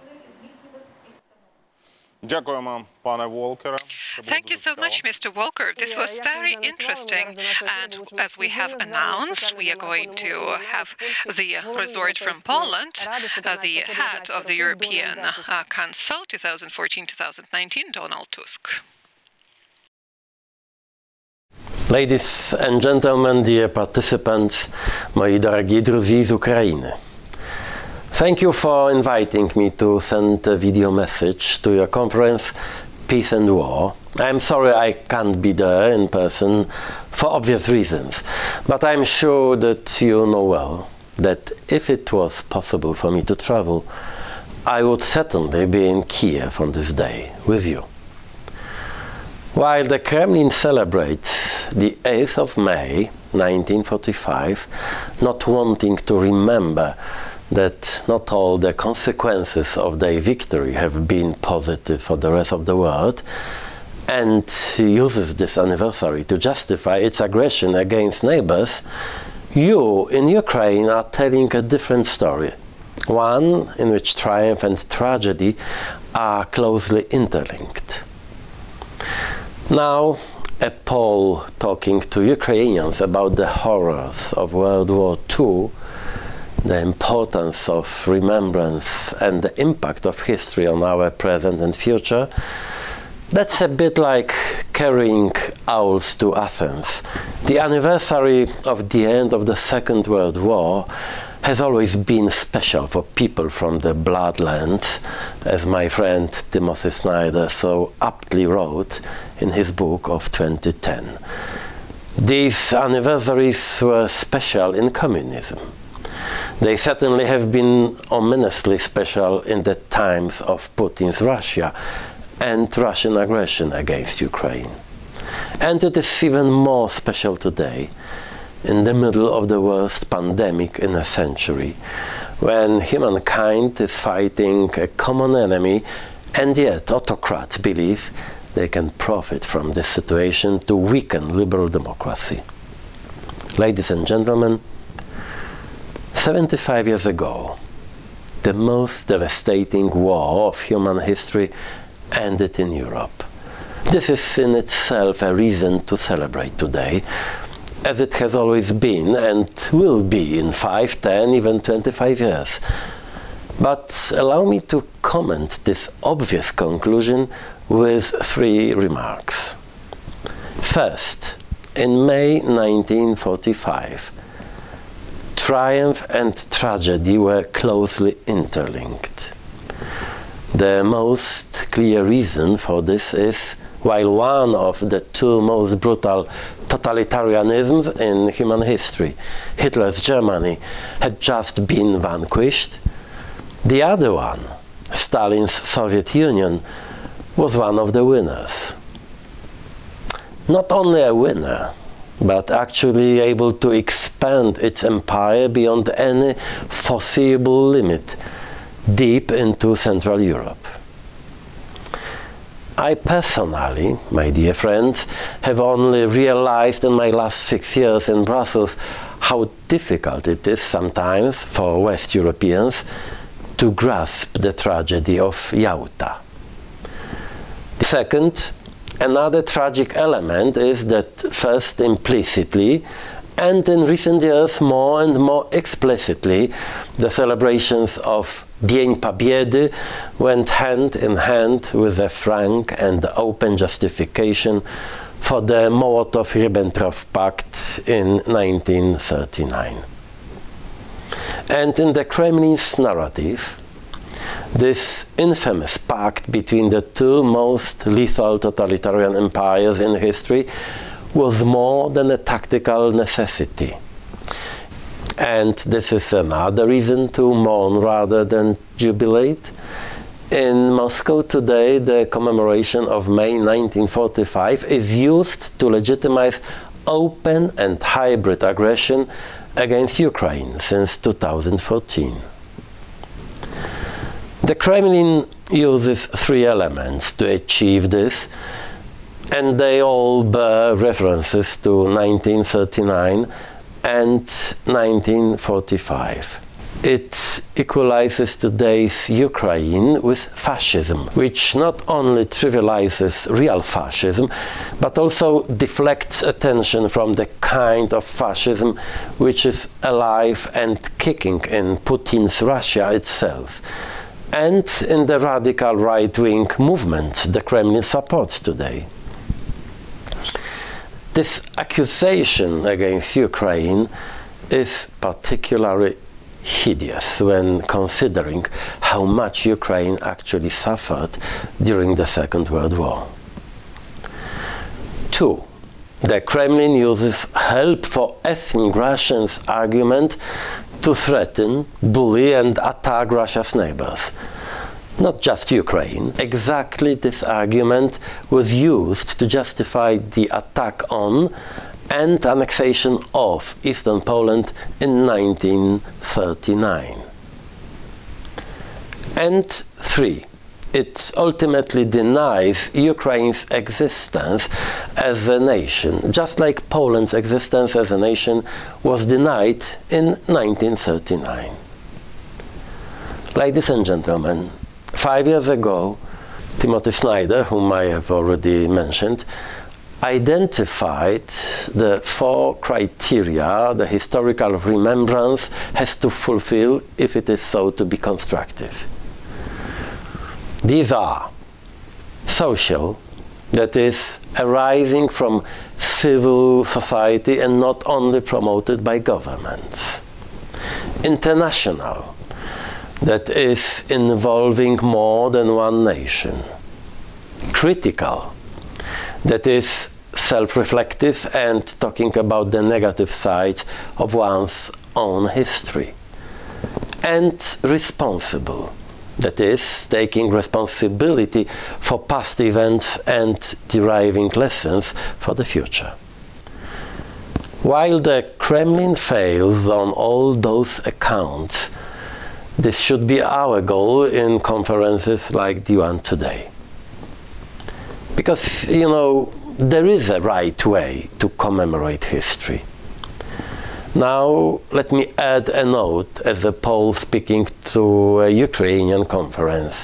Thank you so much, Mister Volker. This was very interesting. And as we have announced, we are going to have the resort from Poland, uh, the head of the European uh, Council twenty fourteen to twenty nineteen, Donald Tusk. Ladies and gentlemen, dear participants, moi drodzy drudzy z Ukrainy. Thank you for inviting me to send a video message to your conference, Peace and War. I'm sorry I can't be there in person for obvious reasons, but I'm sure that you know well that if it was possible for me to travel, I would certainly be in Kiev on this day with you. While the Kremlin celebrates the eighth of May nineteen forty-five, not wanting to remember that not all the consequences of their victory have been positive for the rest of the world, and uses this anniversary to justify its aggression against neighbors, you in Ukraine are telling a different story, one in which triumph and tragedy are closely interlinked. Now, a poll talking to Ukrainians about the horrors of World War Two, the importance of remembrance and the impact of history on our present and future, that's a bit like carrying owls to Athens. The anniversary of the end of the Second World War has always been special for people from the Bloodlands, as my friend Timothy Snyder so aptly wrote in his book of twenty ten. These anniversaries were special in communism. They certainly have been ominously special in the times of Putin's Russia and Russian aggression against Ukraine. And it is even more special today, in the middle of the worst pandemic in a century, when humankind is fighting a common enemy, and yet autocrats believe they can profit from this situation to weaken liberal democracy. Ladies and gentlemen, seventy-five years ago, the most devastating war of human history ended in Europe. This is in itself a reason to celebrate today, as it has always been and will be in five, ten, even twenty-five years. But allow me to comment this obvious conclusion with three remarks. First, in May nineteen forty-five, triumph and tragedy were closely interlinked. The most clear reason for this is, while one of the two most brutal totalitarianisms in human history, Hitler's Germany, had just been vanquished, the other one, Stalin's Soviet Union, was one of the winners. Not only a winner, but actually able to expand its empire beyond any foreseeable limit, deep into Central Europe. I personally, my dear friends, have only realized in my last six years in Brussels how difficult it is sometimes for West Europeans to grasp the tragedy of Yalta. Second, another tragic element is that first implicitly, and in recent years more and more explicitly, the celebrations of Dzień Pobiedy went hand in hand with a frank and open justification for the Molotov-Ribbentrop Pact in nineteen thirty-nine. And in the Kremlin's narrative, this infamous pact between the two most lethal totalitarian empires in history was more than a tactical necessity. And this is another reason to mourn rather than jubilate. In Moscow today, the commemoration of May nineteen forty-five is used to legitimize open and hybrid aggression against Ukraine since two thousand fourteen. The Kremlin uses three elements to achieve this, and they all bear references to nineteen thirty-nine and nineteen forty-five. It equalizes today's Ukraine with fascism, which not only trivializes real fascism, but also deflects attention from the kind of fascism which is alive and kicking in Putin's Russia itself, and in the radical right-wing movements the Kremlin supports today. This accusation against Ukraine is particularly hideous when considering how much Ukraine actually suffered during the Second World War. Two, the Kremlin uses help for ethnic Russians argument to threaten, bully and attack Russia's neighbors. not just Ukraine. Exactly this argument was used to justify the attack on and annexation of Eastern Poland in nineteen thirty-nine. And three, it ultimately denies Ukraine's existence as a nation, just like Poland's existence as a nation was denied in nineteen thirty-nine. Ladies and gentlemen, five years ago, Timothy Snyder, whom I have already mentioned, identified the four criteria the historical remembrance has to fulfill if it is so to be constructive. These are social, that is, arising from civil society and not only promoted by governments. International, that is, involving more than one nation. Critical, that is, self-reflective and talking about the negative side of one's own history. And responsible, that is, taking responsibility for past events and deriving lessons for the future. While the Kremlin fails on all those accounts, this should be our goal in conferences like the one today. Because, you know, there is a right way to commemorate history. Now, let me add a note as a Pole speaking to a Ukrainian conference.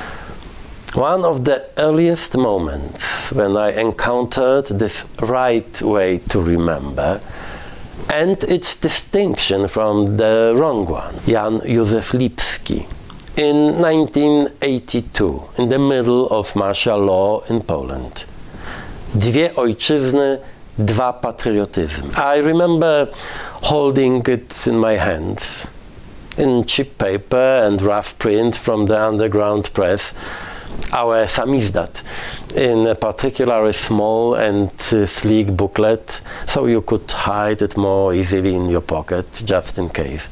One of the earliest moments when I encountered this right way to remember and its distinction from the wrong one, Jan Józef Lipski, in nineteen eighty-two, in the middle of martial law in Poland. Dwie ojczyzny, dwa patriotyzmy. I remember holding it in my hands, in cheap paper and rough print from the underground press, our samizdat, in a particularly small and uh, sleek booklet, so you could hide it more easily in your pocket, just in case.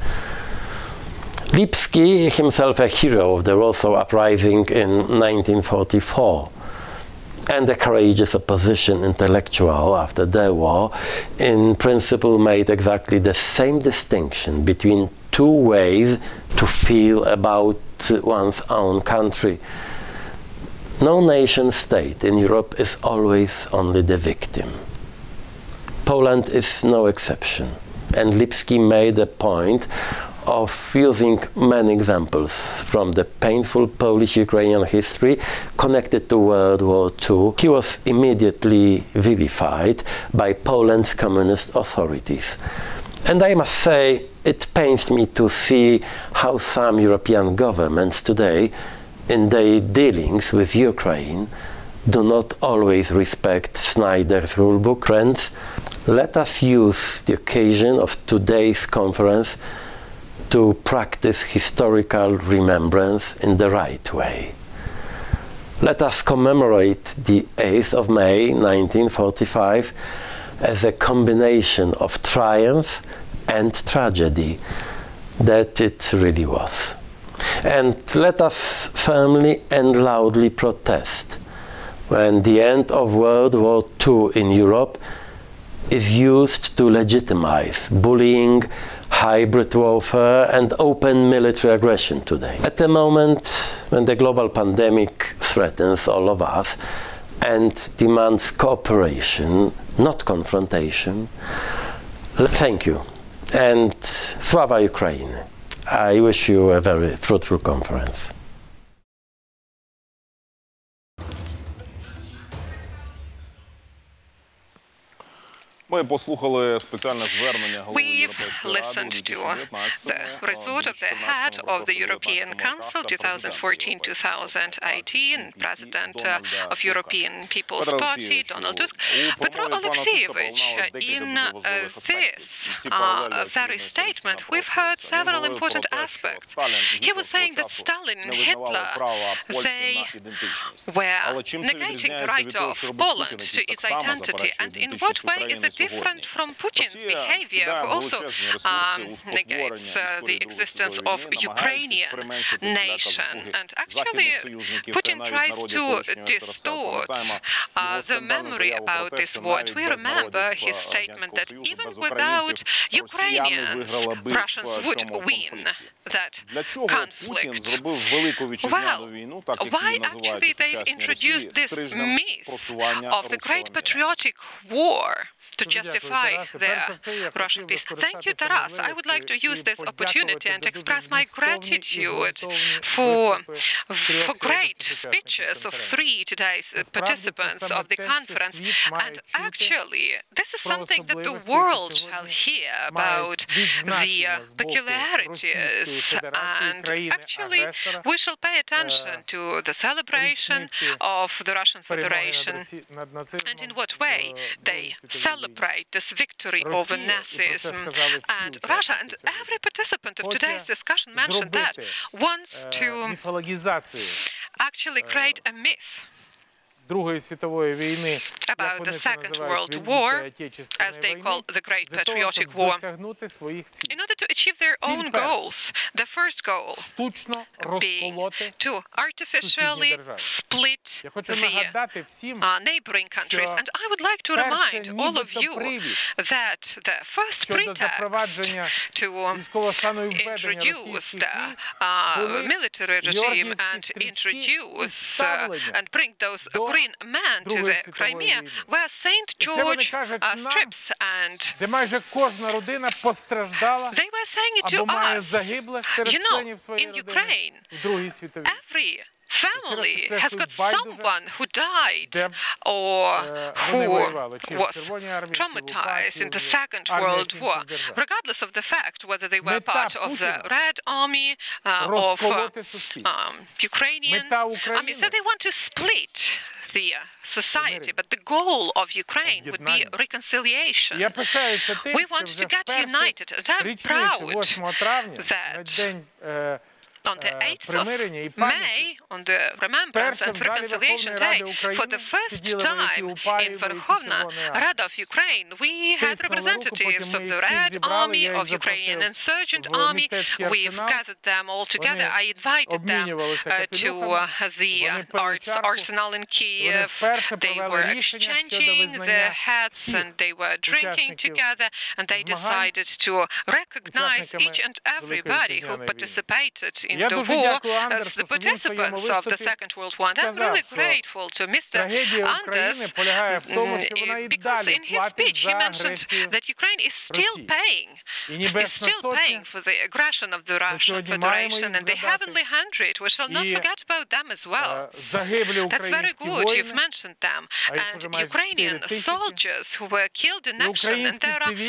Lipski, himself a hero of the Warsaw Uprising in nineteen forty-four, and a courageous opposition intellectual after the war, in principle made exactly the same distinction between two ways to feel about one's own country. No nation state in Europe is always only the victim. Poland is no exception, and Lipski made a point of using many examples from the painful Polish-Ukrainian history connected to World War Two. He was immediately vilified by Poland's communist authorities. And I must say, it pains me to see how some European governments today, in their dealings with Ukraine, do not always respect Snyder's rulebook. Friends, let us use the occasion of today's conference to practice historical remembrance in the right way. Let us commemorate the eighth of May nineteen forty-five as a combination of triumph and tragedy that it really was. And let us firmly and loudly protest when the end of World War Two in Europe is used to legitimize bullying, hybrid warfare and open military aggression today. At a moment when the global pandemic threatens all of us and demands cooperation, not confrontation. Thank you, and Sława Ukraine. I wish you a very fruitful conference. Ми послухали спеціальне звернення голови We've listened to the resort of the head of the European Council twenty fourteen to twenty eighteen, President of European People's Party, Donald Tusk. Petro Alexeyevich, in this uh, very statement, we've heard several important aspects. He was saying that Stalin and Hitler, they were negating the right of Poland to its identity, and in what way is it different from Putin's behavior, who also um, negates uh, the existence of Ukrainian nation. And actually, Putin tries to distort uh, the memory about this war. And we remember his statement that even without Ukrainians, Russians would win that conflict. Well, why actually they've introduced this myth of the Great Patriotic War to justify their Russian peace? Thank you, Taras. I would like to use this opportunity and express my gratitude for, for great speeches of three today's participants of the conference. And actually, this is something that the world shall hear about the uh, peculiarities. And actually, we shall pay attention to the celebration of the Russian Federation and in what way they celebrate this victory over Nazism. And Russia, and every participant of today's discussion mentioned that, wants to actually create a myth about the Second World War, as they call the Great Patriotic War, in order to achieve their own goals. The first goal being to artificially split the uh, neighboring countries. And I would like to remind all of you that the first pretext to introduce the uh, military regime and introduce uh, and bring those green men to the Crimea were Saint George uh, strips, and they were saying it to us. You know, in Ukraine, every family has got someone who died or who was traumatized in the Second World War, regardless of the fact whether they were part of the Red Army, uh, of uh, um, Ukrainian army. So they want to split the society, but the goal of Ukraine would be reconciliation. We want to get united, and I'm proud that on the eighth of May, on the Remembrance and Reconciliation Day, for the first time in Verkhovna Rada of Ukraine, we had representatives of the Red Army, of Ukrainian Insurgent Army. We've gathered them all together. I invited them uh, to uh, the uh, arts arsenal in Kiev. They were exchanging their hats and they were drinking together, and they decided to recognize each and everybody who participated in the war as the participants of the Second World War. And I'm really grateful to Mister Anders, because in his speech he mentioned that Ukraine is still paying, is still paying for the aggression of the Russian Federation and the Heavenly Hundred. We shall not forget about them as well. That's very good, you've mentioned them. And Ukrainian soldiers who were killed in action, and there are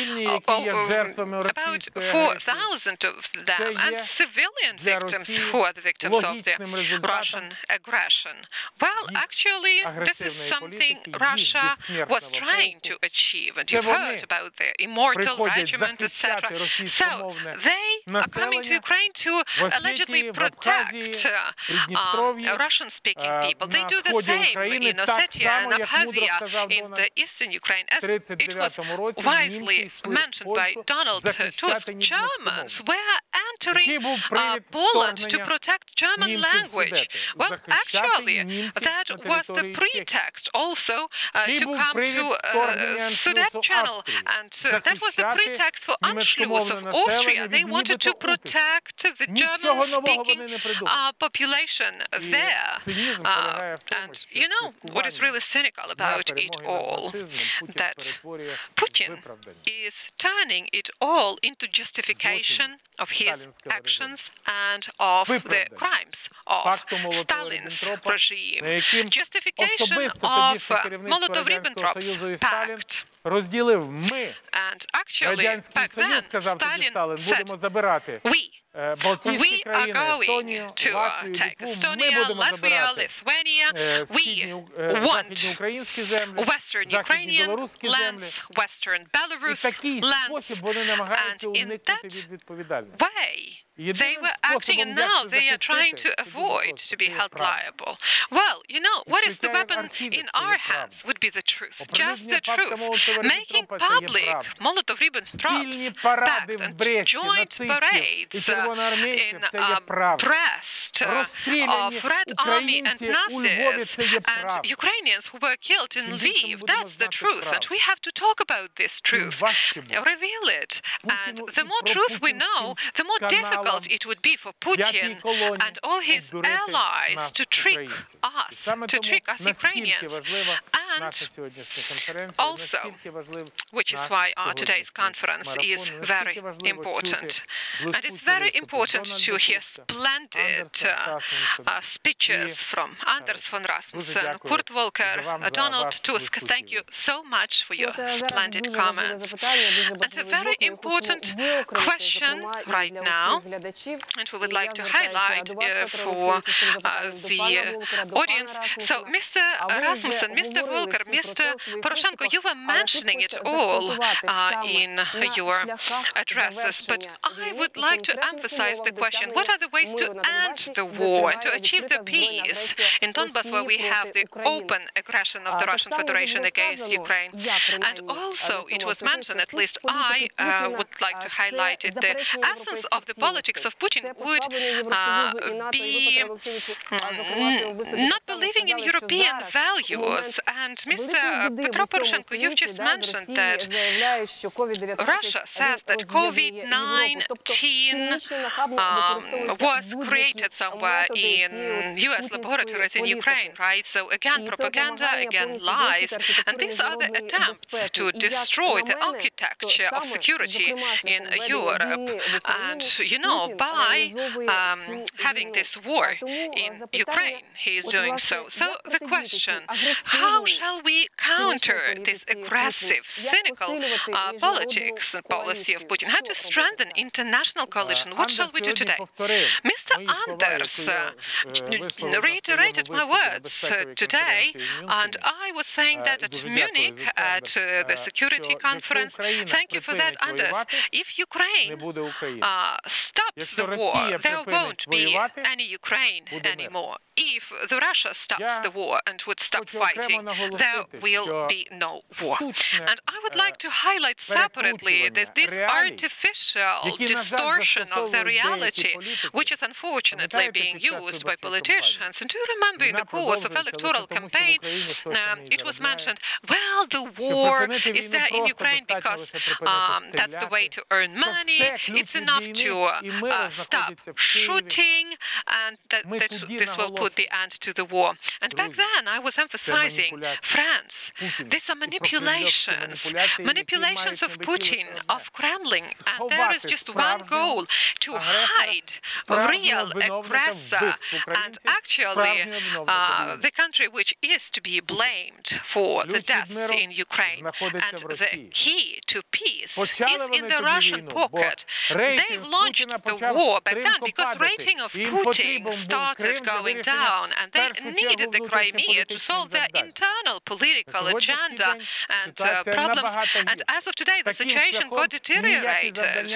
uh, about four thousand of them, and civilian victims who are the victims of the Russian aggression. Well, actually, this is something Russia was trying to achieve, and you've heard about the immortal regiment, et cetera. So they are coming to Ukraine to allegedly protect uh, um, Russian-speaking people. They do the same in Ossetia and Abkhazia in the eastern Ukraine. As it was wisely mentioned by Donald Tusk, Germans were entering uh, Poland to protect German language. Well, actually, that was the pretext also uh, to come to uh, Sudet Channel, and uh, that was the pretext for Anschluss of Austria. They wanted to protect the German-speaking uh, population there. Uh, and you know what is really cynical about it all? That Putin is turning it all into justification of his actions and of the crimes of Stalin's regime, justification of uh, Molotov-Ribbentrop's pact. And actually, back then, Stalin said, we, we are going to uh, take Estonia, Latvia, Lithuania. We want Western Ukrainian lands, Western Belarus lands, and in that way, They were acting, and now they are trying to avoid to be held liable. Well, you know, what is the weapon in our hands would be the truth, just the truth. Making public Molotov-Ribbentrop pact and joint parades uh, in uh, Brest uh, of Red Army and Nazis and Ukrainians who were killed in Lviv, that's the truth, and we have to talk about this truth, reveal it. And the more truth we know, the more difficult it would be for Putin and all his allies to trick us, to trick us Ukrainians. And also, which is why our today's conference is very important. And it's very important to hear splendid uh, uh, speeches from Anders von Rasmussen, Kurt Volker, uh, Donald Tusk. Thank you so much for your splendid comments. And a very important question right now, and we would like to highlight uh, for uh, the uh, audience. So, Mister Rasmussen, Mister Volker, Mister Poroshenko, you were mentioning it all uh, in your addresses, but I would like to emphasize the question, what are the ways to end the war and to achieve the peace in Donbass, where we have the open aggression of the Russian Federation against Ukraine? And also, it was mentioned, at least I uh, would like to highlight it, the essence of the politics of Putin would uh, be mm, not believing in European values. And Mister Petro Poroshenko, you've just mentioned that Russia says that COVID nineteen um, was created somewhere in U S laboratories in Ukraine, right? So again, propaganda, again, lies. And these are the attempts to destroy the architecture of security in Europe. And, you know, by um, having this war in Ukraine, he is doing so. So the question, how shall we counter this aggressive, cynical uh, politics and policy of Putin? How to strengthen international coalition? What shall we do today? Mister Anders uh, reiterated my words uh, today, and I was saying that at Munich, at uh, the security conference. Thank you for that, Anders. If Ukraine uh, stops the war, there won't be any Ukraine anymore. If the Russia stops the war and would stop fighting, there will be no war. And I would like to highlight separately that this artificial distortion of the reality, which is unfortunately being used by politicians. And do you remember in the course of electoral campaign, um, it was mentioned, well, the war is there in Ukraine because um, that's the way to earn money, it's enough to uh, stop shooting, and that, that this will put the end to the war. And back then I was emphasizing, France, these are manipulations, manipulations of Putin, of Kremlin, and there is just one goal, to hide real aggressor, and actually uh, the country which is to be blamed for the deaths in Ukraine. And the key to peace is in the Russian pocket. They've launched the war back then because rating of Putin started going down, and they needed the Crimea to solve their internal political agenda and uh, problems. And as of today, the situation got deteriorated,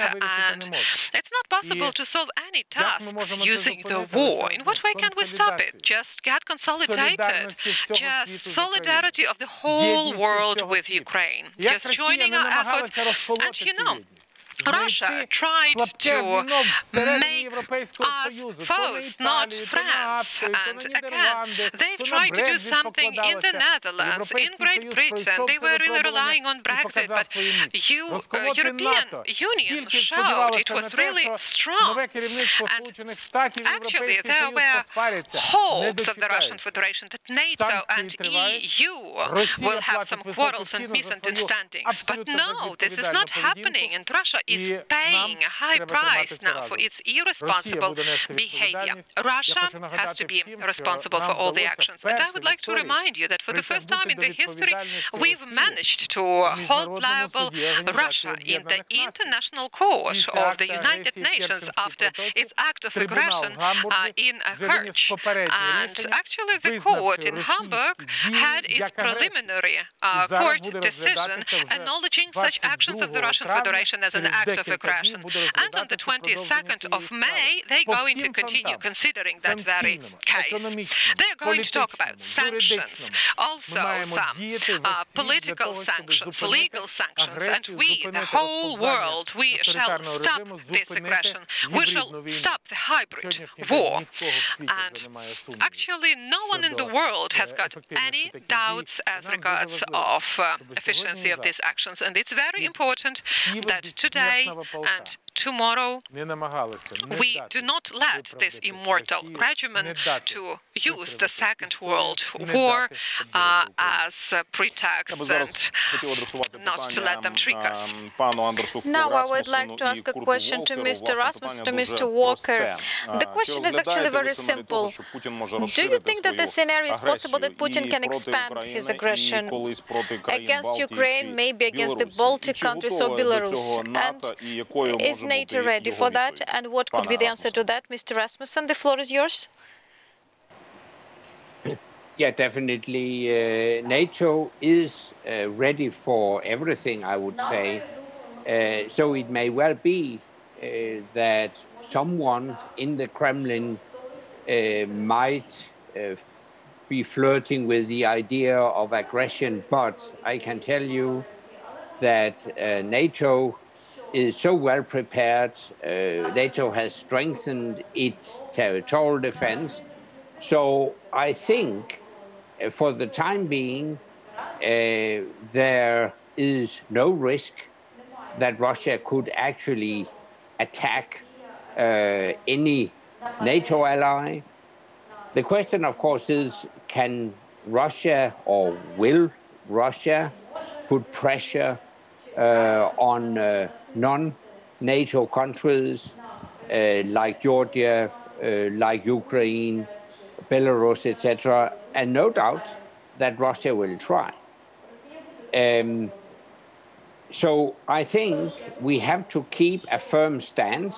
and it's not possible to solve any tasks using the war. In what way can we stop it? Just get consolidated. Just solidarity of the whole world with Ukraine. Just joining our efforts. And you know, Russia tried to make us foes, not friends. And again, they've tried to do something in the Netherlands, in Great Britain. They were really relying on Brexit, but you, uh, European Union showed it was really strong. And actually, there were hopes of the Russian Federation that NATO and E U will have some quarrels and misunderstandings. But no, this is not happening, and Russia is paying a high price now for its irresponsible behavior. Russia has to be responsible for all the actions. And I would like to remind you that for the first time in the history, we've managed to hold liable Russia in the International Court of the United Nations after its act of aggression uh, in Kerch. And actually, the court in Hamburg had its preliminary uh, court decision acknowledging such actions of the Russian Federation as an act of aggression. And on the twenty-second of May, they're going to continue considering that very case. They're going to talk about sanctions, also some uh, political sanctions, legal sanctions, and we, the whole world, we shall stop this aggression. We shall stop the hybrid war. And actually, no one in the world has got any doubts as regards of uh, efficiency of these actions. And it's very important that today and tomorrow we do not let this immortal regimen to use the Second World War uh, as a pretext and not to let them trick us. Now I would like to ask a question to Mister Rasmussen, to Mister Walker. The question is actually very simple. Do you think that the scenario is possible that Putin can expand his aggression against Ukraine, maybe against the Baltic countries or Belarus? And is NATO ready for that? And what could be the answer to that? Mister Rasmussen, the floor is yours. Yeah, definitely. Uh, NATO is uh, ready for everything, I would say. Uh, so it may well be uh, that someone in the Kremlin uh, might uh, be flirting with the idea of aggression, but I can tell you that uh, NATO is so well prepared. Uh, NATO has strengthened its territorial defense. So I think uh, for the time being, uh, there is no risk that Russia could actually attack uh, any NATO ally. The question, of course, is can Russia or will Russia put pressure uh, on uh, non-NATO countries uh, like Georgia, uh, like Ukraine, Belarus, et cetera, and no doubt that Russia will try. Um, so I think we have to keep a firm stance.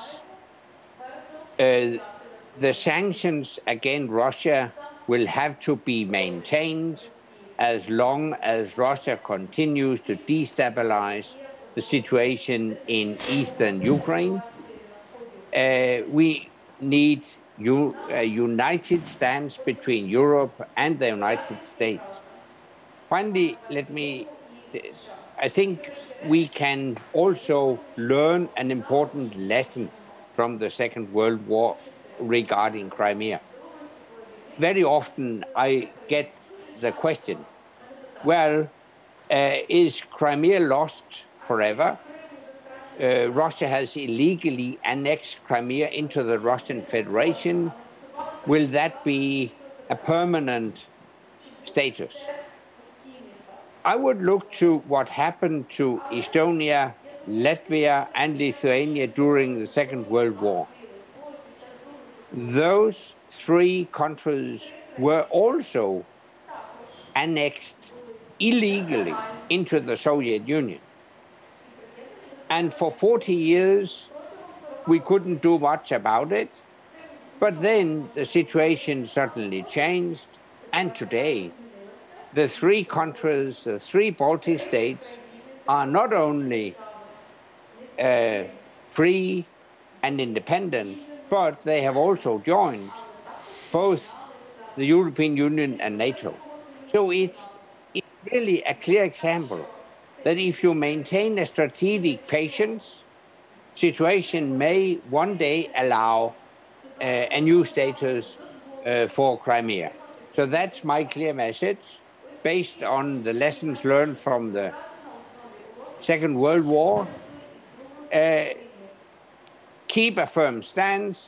Uh, the sanctions against Russia will have to be maintained as long as Russia continues to destabilize the situation in eastern Ukraine. Uh, we need U- a united stance between Europe and the United States. Finally, let me, I think we can also learn an important lesson from the Second World War regarding Crimea. Very often I get the question, well, uh, is Crimea lost forever? Uh, Russia has illegally annexed Crimea into the Russian Federation. Will that be a permanent status? I would look to what happened to Estonia, Latvia, and Lithuania during the Second World War. Those three countries were also annexed illegally into the Soviet Union. And for forty years, we couldn't do much about it. But then the situation suddenly changed. And today, the three countries, the three Baltic states, are not only uh, free and independent, but they have also joined both the European Union and NATO. So it's, it's really a clear example that if you maintain a strategic patience, situation may one day allow uh, a new status uh, for Crimea. So that's my clear message, based on the lessons learned from the Second World War. Uh, keep a firm stance.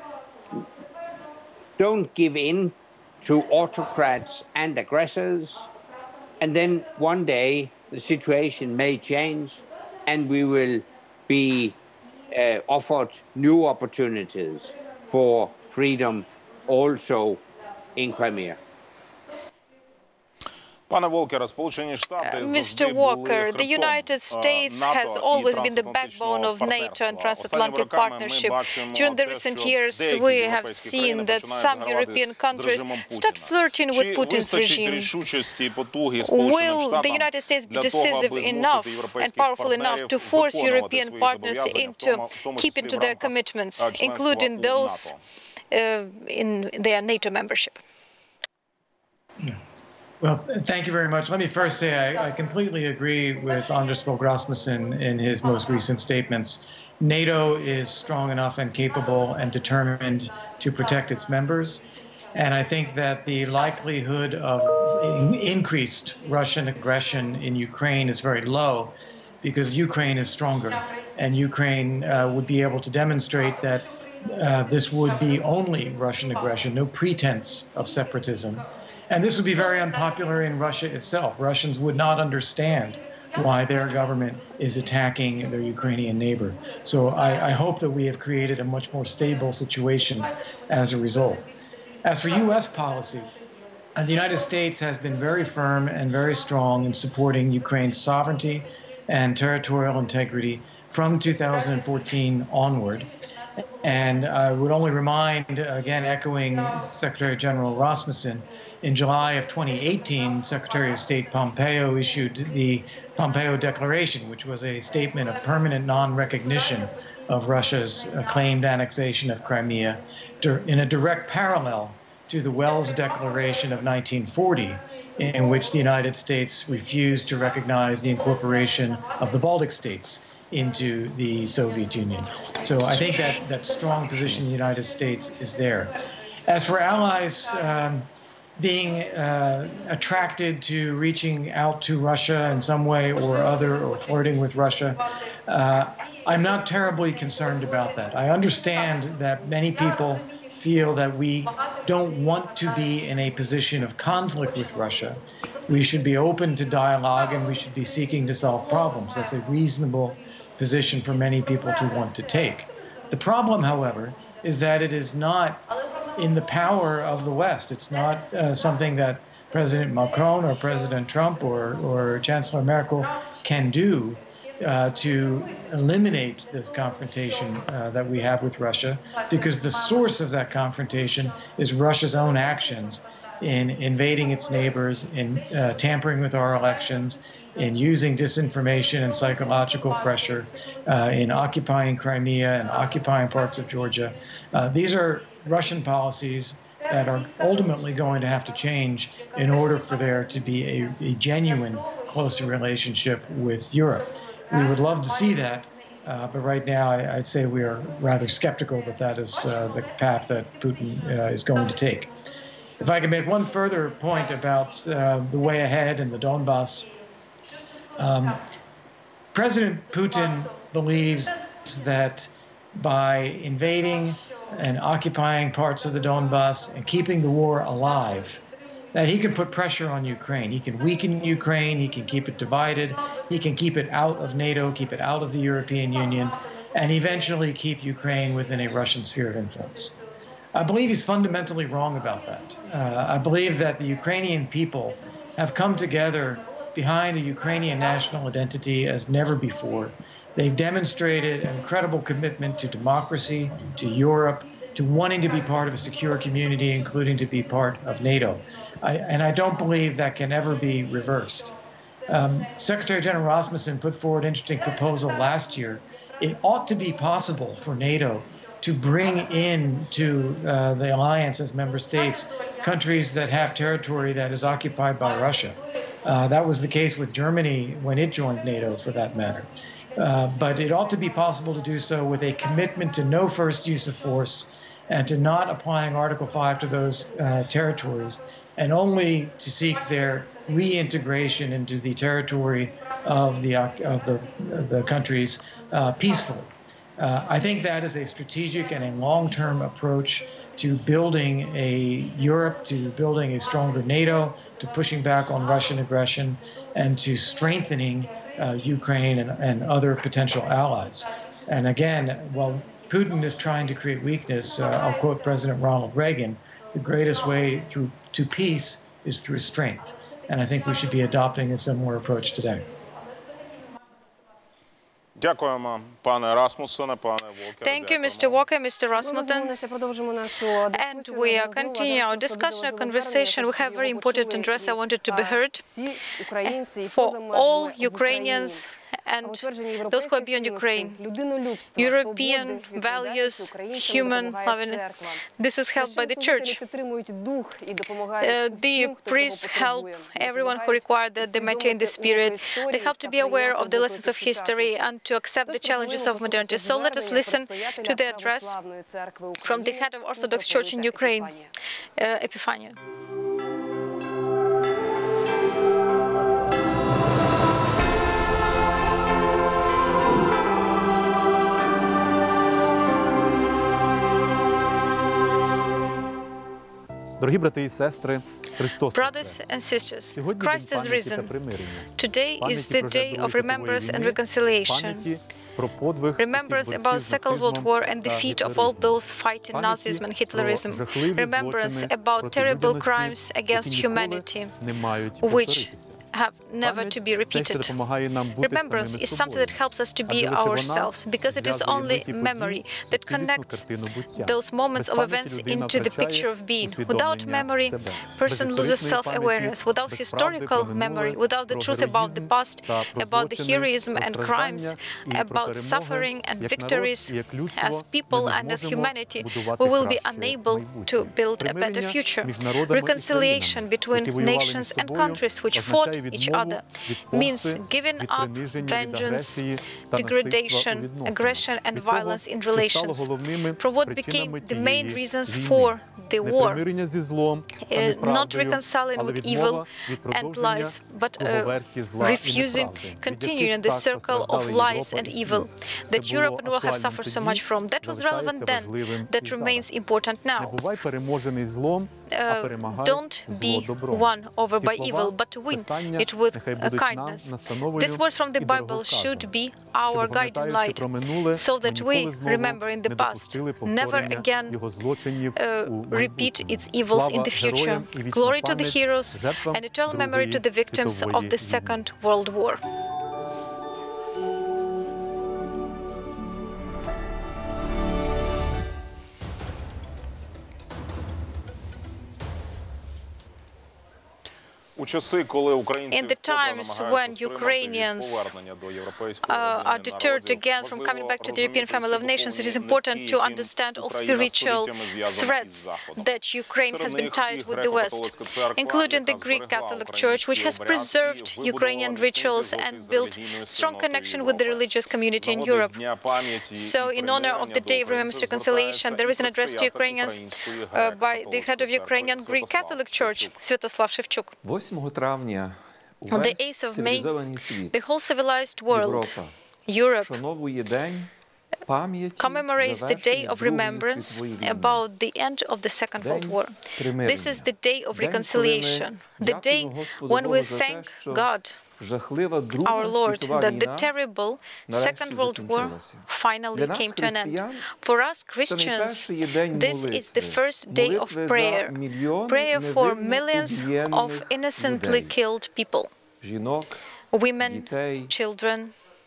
Don't give in to autocrats and aggressors. And then one day, the situation may change and we will be uh, offered new opportunities for freedom also in Crimea. Mister Walker, the United States has always been the backbone of NATO and transatlantic partnership. During the recent years, we have seen that some European countries start flirting with Putin's regime. Will the United States be decisive enough and powerful enough to force European partners into keeping to their commitments, including those uh, in their NATO membership? Yeah. Well, thank you very much. Let me first say I, I completely agree with Anders Fogh Rasmussen in his most recent statements. NATO is strong enough and capable and determined to protect its members. And I think that the likelihood of in increased Russian aggression in Ukraine is very low because Ukraine is stronger. And Ukraine uh, would be able to demonstrate that uh, this would be only Russian aggression, no pretense of separatism. And this would be very unpopular in Russia itself. Russians would not understand why their government is attacking their Ukrainian neighbor. So I, I hope that we have created a much more stable situation as a result. As for U S policy, the United States has been very firm and very strong in supporting Ukraine's sovereignty and territorial integrity from two thousand fourteen onward. And I would only remind, again, echoing Secretary General Rasmussen, in July of twenty eighteen, Secretary of State Pompeo issued the Pompeo Declaration, which was a statement of permanent non-recognition of Russia's claimed annexation of Crimea, in a direct parallel to the Wells Declaration of nineteen forty, in which the United States refused to recognize the incorporation of the Baltic states into the Soviet Union. So I think that that strong position in the United States is there. As for allies um, being uh, attracted to reaching out to Russia in some way or other, or flirting with Russia, uh, I'm not terribly concerned about that. I understand that many people feel that we don't want to be in a position of conflict with Russia. We should be open to dialogue and we should be seeking to solve problems. That's a reasonable position for many people to want to take. The problem, however, is that it is not in the power of the West. It's not uh, something that President Macron or President Trump or, or Chancellor Merkel can do uh, to eliminate this confrontation uh, that we have with Russia, because the source of that confrontation is Russia's own actions in invading its neighbors, in uh, tampering with our elections, in using disinformation and psychological pressure, uh, in occupying Crimea and occupying parts of Georgia. Uh, these are Russian policies that are ultimately going to have to change in order for there to be a, a genuine closer relationship with Europe. We would love to see that, uh, but right now I, I'd say we are rather skeptical that that is uh, the path that Putin uh, is going to take. If I can make one further point about uh, the way ahead in the Donbass, um, President Putin believes that by invading and occupying parts of the Donbass and keeping the war alive, that he can put pressure on Ukraine. He can weaken Ukraine, he can keep it divided, he can keep it out of NATO, keep it out of the European Union, and eventually keep Ukraine within a Russian sphere of influence. I believe he's fundamentally wrong about that. Uh, I believe that the Ukrainian people have come together behind a Ukrainian national identity as never before. They've demonstrated an incredible commitment to democracy, to Europe, to wanting to be part of a secure community, including to be part of NATO. I, and I don't believe that can ever be reversed. Um, Secretary General Rasmussen put forward an interesting proposal last year. It ought to be possible for NATO to bring in to uh, the alliance as member states countries that have territory that is occupied by Russia. Uh, that was the case with Germany when it joined NATO, for that matter. Uh, but it ought to be possible to do so with a commitment to no first use of force and to not applying Article five to those uh, territories, and only to seek their reintegration into the territory of the, of the, of the countries uh, peacefully. Uh, I think that is a strategic and a long-term approach to building a Europe, to building a stronger NATO, to pushing back on Russian aggression, and to strengthening uh, Ukraine and, and other potential allies. And again, while Putin is trying to create weakness, uh, I'll quote President Ronald Reagan, the greatest way through to peace is through strength. and I think we should be adopting a similar approach today. Дякуємо, пане Расмуссене, пане Волкер. Thank you, Mister Walker, Mister Rasmussen. And we are continuing our discussion, our conversation. We have very important address I wanted to be heard for all Ukrainians and those who are beyond Ukraine. European values, human loving. This is held by the Church. Uh, the priests help everyone who requires that they maintain the spirit. They have to be aware of the lessons of history and to accept the challenges of modernity. So let us listen to the address from the head of Orthodox Church in Ukraine, uh, Epiphania. Дорогі брати і сестри, Христос Brothers and sisters, Christ is risen. Today is the day of remembrance and reconciliation. Remembrance about the Second World War and defeat of all those fighting Nazism and Hitlerism. Remembrance about terrible crimes against humanity, which have never to be repeated. Remembrance is something that helps us to be ourselves, because it is only memory that connects those moments of events into the picture of being. Without memory, person loses self-awareness. Without historical memory, without the truth about the past, about the heroism and crimes, about suffering and victories as people and as humanity, we will be unable to build a better future. Reconciliation between nations and countries which fought each other means giving up vengeance, degradation, aggression and violence in relations. For what became the main reasons for the war, uh, not reconciling with evil and lies, but uh, refusing, continuing in the circle of lies and evil that Europe and world have suffered so much from. That was relevant then, that remains important now. Uh, don't be won over by evil, but to win it with uh, kindness. These words from the Bible should be our guiding light, so that we, remember in the past, never again uh, repeat its evils in the future. Glory to the heroes and eternal memory to the victims of the Second World War. In the times when Ukrainians uh, are deterred again from coming back to the European family of nations, it is important to understand all spiritual threats that Ukraine has been tied with the West, including the Greek Catholic Church, which has preserved Ukrainian rituals and built strong connection with the religious community in Europe. So in honor of the Day of Remembrance and Reconciliation, there is an address to Ukrainians uh, by the head of Ukrainian Greek Catholic Church, Sviatoslav Shevchuk. On the eighth of May, the whole civilized world, Europe, commemorates the Day of Remembrance about the end of the Second World War. This is the Day of Reconciliation, the day when we thank God, our Lord, that the terrible Second World War finally came to an end. For us Christians, this is the first day of prayer, prayer for millions of innocently killed people, women, children,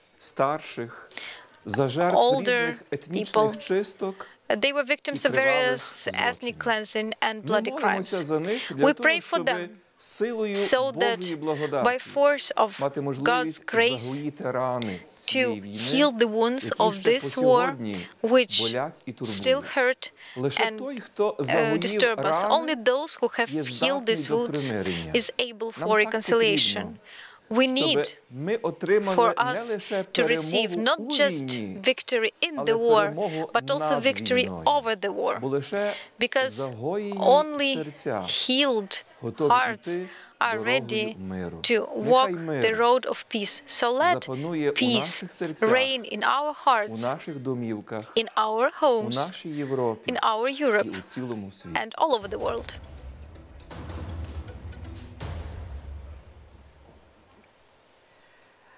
older people. They were victims of various ethnic cleansing and bloody crimes. We pray for them, so that by force of God's grace to heal the wounds of this war, which still hurt and uh, disturb us. Only those who have healed these wounds is able for reconciliation. We need for us to receive not just victory in the war, but also victory over the war, because only healed hearts are ready to walk the road of peace. So let peace reign in our hearts, in our homes, in our Europe, and all over the world.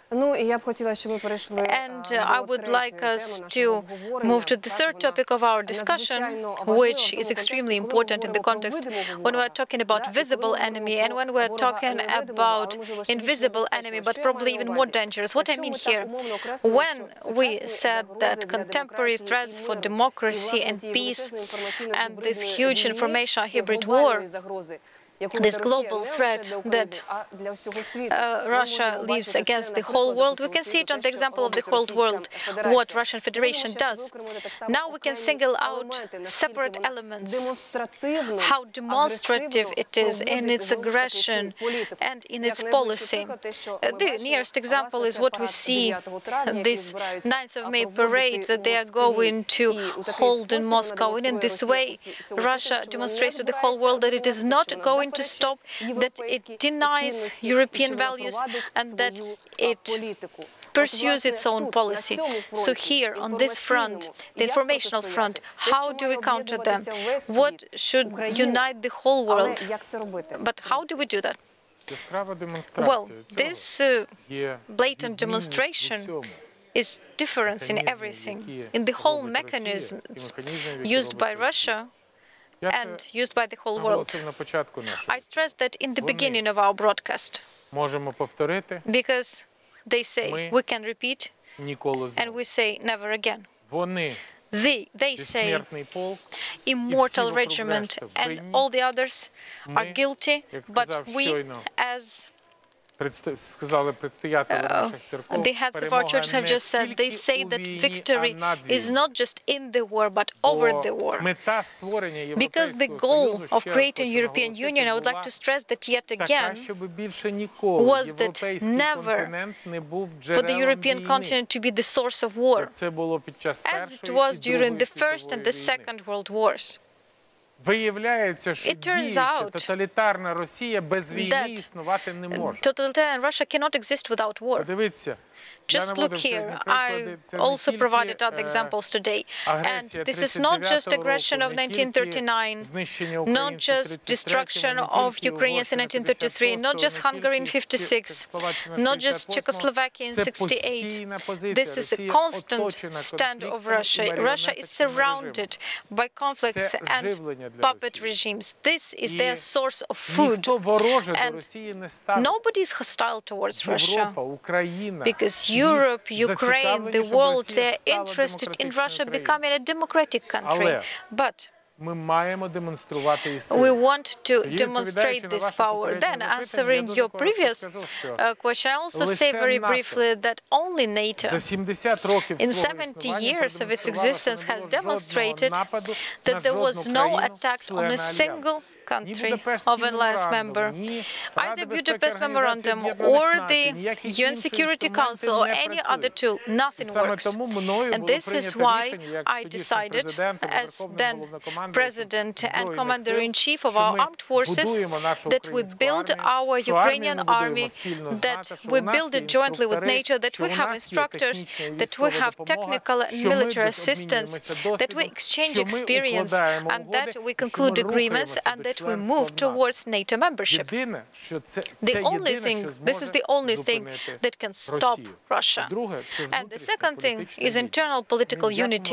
And uh, I would like us to move to the third topic of our discussion, which is extremely important in the context when we're talking about visible enemy and when we're talking about invisible enemy, but probably even more dangerous. What I mean here, when we said that contemporary threats for democracy and peace and this huge information hybrid war, this global threat that uh, Russia leads against the whole world, we can see it on the example of the whole world, what Russian Federation does. Now we can single out separate elements, how demonstrative it is in its aggression and in its policy. Uh, the nearest example is what we see, this ninth of May parade that they are going to hold in Moscow. And in this way, Russia demonstrates to the whole world that it is not going to stop, that it denies European values and that it pursues its own policy. So here, on this front, the informational front, how do we counter them? What should unite the whole world? But how do we do that? Well, this uh, blatant demonstration is difference in everything, in the whole mechanisms used by Russia and used by the whole world. I stressed that in the beginning of our broadcast, because they say we can repeat, and we say never again. They, they say immortal regiment and all the others are guilty, but we, as Uh, the heads of our churches have just said, they say that victory is not just in the war, but over the war. Because the goal of creating European Union, I would like to stress that yet again, was that never for the European continent to be the source of war, as it was during the First and the Second World Wars. It turns out that totalitarian Russia cannot exist without war. Just look here, I also provided other examples today. And this is not just aggression of nineteen thirty-nine, not just destruction of Ukrainians in nineteen thirty-three, not just Hungary in fifty-six, not just Czechoslovakia in sixty-eight. This is a constant stand of Russia. Russia is surrounded by conflicts and puppet regimes. This is their source of food. And nobody is hostile towards Russia, because Europe, Ukraine, the world, they're interested in Russia becoming a democratic country. But we want to demonstrate this power. Then, answering your previous uh, question, I also say very briefly that only NATO, in seventy years of its existence, has demonstrated that there was no attack on a single country of an alliance member. Either Budapest Memorandum or the U N Security Council or any other tool, nothing works. And this is why I decided, as then President and Commander-in-Chief of our armed forces, that we build our Ukrainian army, that we build it jointly with NATO, that we have instructors, that we have technical and military assistance, that we exchange experience, and that we conclude agreements, and that we move towards NATO membership. The only thing, this is the only thing that can stop Russia. And the second thing is internal political unity.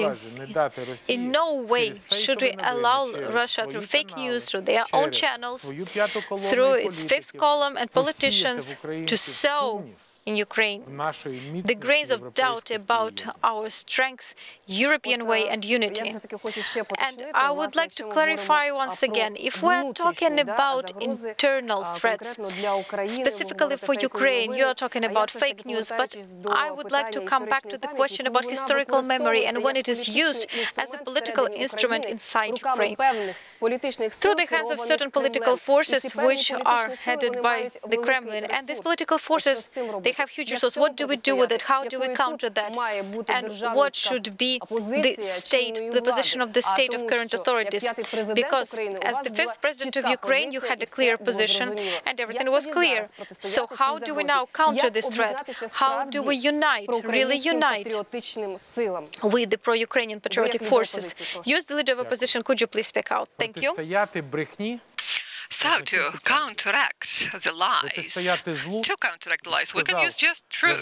In no way should we allow Russia, through fake news, through their own channels, through its fifth column and politicians, to sow in Ukraine the grains of doubt about our strength, European way and unity. And I would like to clarify once again, if we're talking about internal threats, specifically for Ukraine, you are talking about fake news, but I would like to come back to the question about historical memory and when it is used as a political instrument inside Ukraine. Through the hands of certain political forces which are headed by the Kremlin. And these political forces, they have huge resources. What do we do with it? How do we counter that? And what should be the state, the position of the state of current authorities? Because as the fifth president of Ukraine, you had a clear position and everything was clear. So how do we now counter this threat? How do we unite, really unite with the pro-Ukrainian patriotic forces? You as the leader of opposition, could you please speak out? Thank you. So to counteract the lies, to counteract the lies, we can use just truth.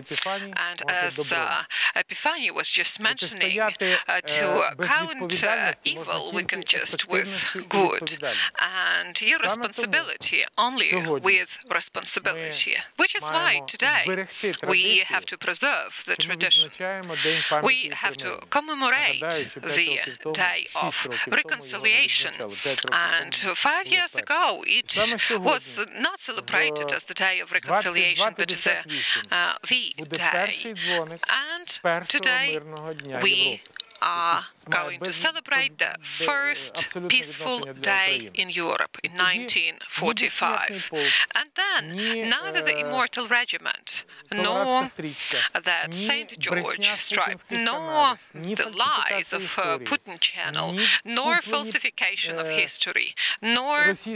And as uh, Epiphany was just mentioning, uh, to counter evil, we can just with good. And irresponsibility only with responsibility. Which is why today we have to preserve the tradition. We have to commemorate the Day of Reconciliation. And five years ago, it was not celebrated as the Day of Reconciliation, but as a uh, V-Day. And today, we are going to celebrate the first peaceful day in Europe in nineteen forty-five. And then neither the Immortal Regiment, nor that Saint George stripe, nor the lies of uh, Putin channel, nor falsification of history, nor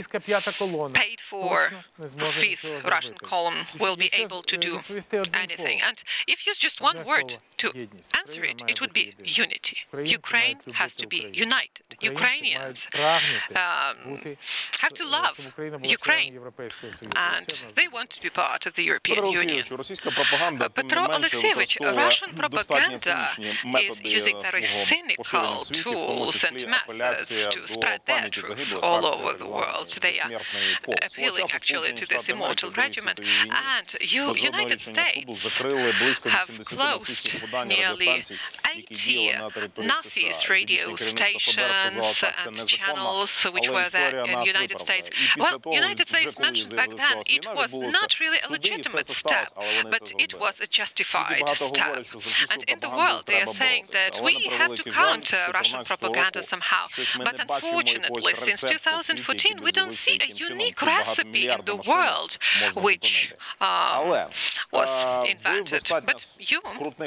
paid for fifth Russian column will be able to do anything. And if you use just one word to answer it, it would be unity. Ukraine has to be united. Ukrainians um, have to love Ukraine, and they want to be part of the European Union. Uh, Petro Alexeyevich, Russian propaganda is using very cynical tools and methods to spread their truth all over the world. They are appealing actually to this immortal regiment, and you, United States have closed nearly eighty Nazis radio stations and channels which were there in the United States. Well, United States mentioned back then it was not really a legitimate step, but it was a justified step. And in the world they are saying that we have to counter Russian propaganda somehow. But unfortunately, since two thousand fourteen, we don't see a unique recipe in the world which uh, was invented. But you,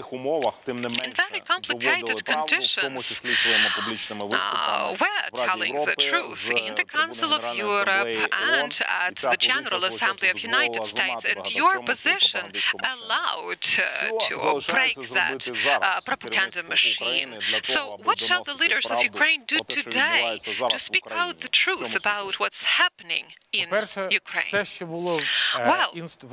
in very complicated conditions, uh, we're telling the truth in the Council of Europe and at the General Assembly of United States, and your position allowed uh, to break that uh, propaganda machine. So what shall the leaders of Ukraine do today to speak out the truth about what's happening in Ukraine? Well,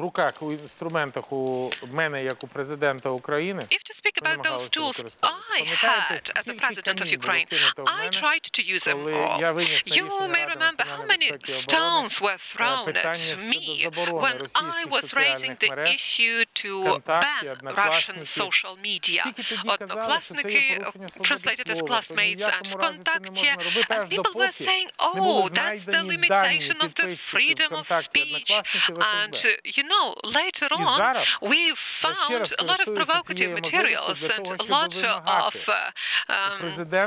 if to speak about those tools I had as a president of Ukraine, I tried to use them all. You may remember how many stones were thrown at me when I was raising the issue to ban Russian social media. Odnoklassniki, translated as classmates, and Vkontakte, and people were saying, oh, that's the limitation of the freedom of speech. And, uh, you know, later on, we found a lot of provocative materials and a lot of uh, um,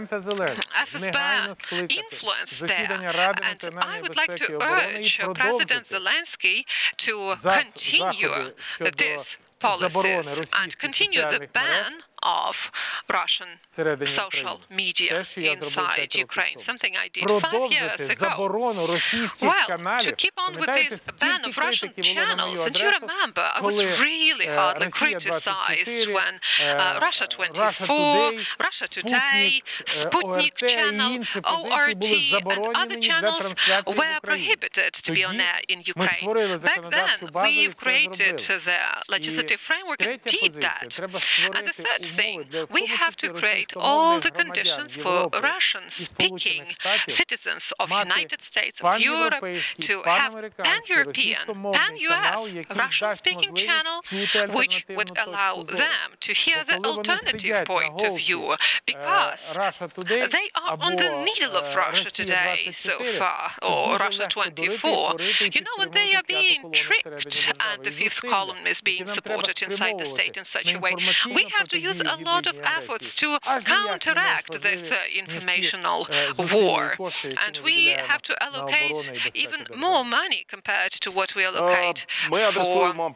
F S B influence there. And I would like to urge President Zelensky to continue this policies and continue the ban of Russian social media inside Ukraine, something I did five years ago. Well, to keep on with this ban of Russian channels, and you remember, I was really hardly criticized when uh, Russia twenty-four, Russia Today, Sputnik channel, O R T, and other channels were prohibited to be on air in Ukraine. Back then, we created the legislative framework and did that. And the third thing, we have to create all the conditions for Russian-speaking citizens of United States, of Europe, to have pan-European, pan-U S Russian-speaking channel, which would allow them to hear the alternative point of view, because they are on the needle of Russia today so far, or Russia twenty-four. You know, when they are being tricked and the fifth column is being supported inside the state in such a way, we have to use a lot of efforts to counteract this uh, informational war. And we have to allocate even more money compared to what we allocate for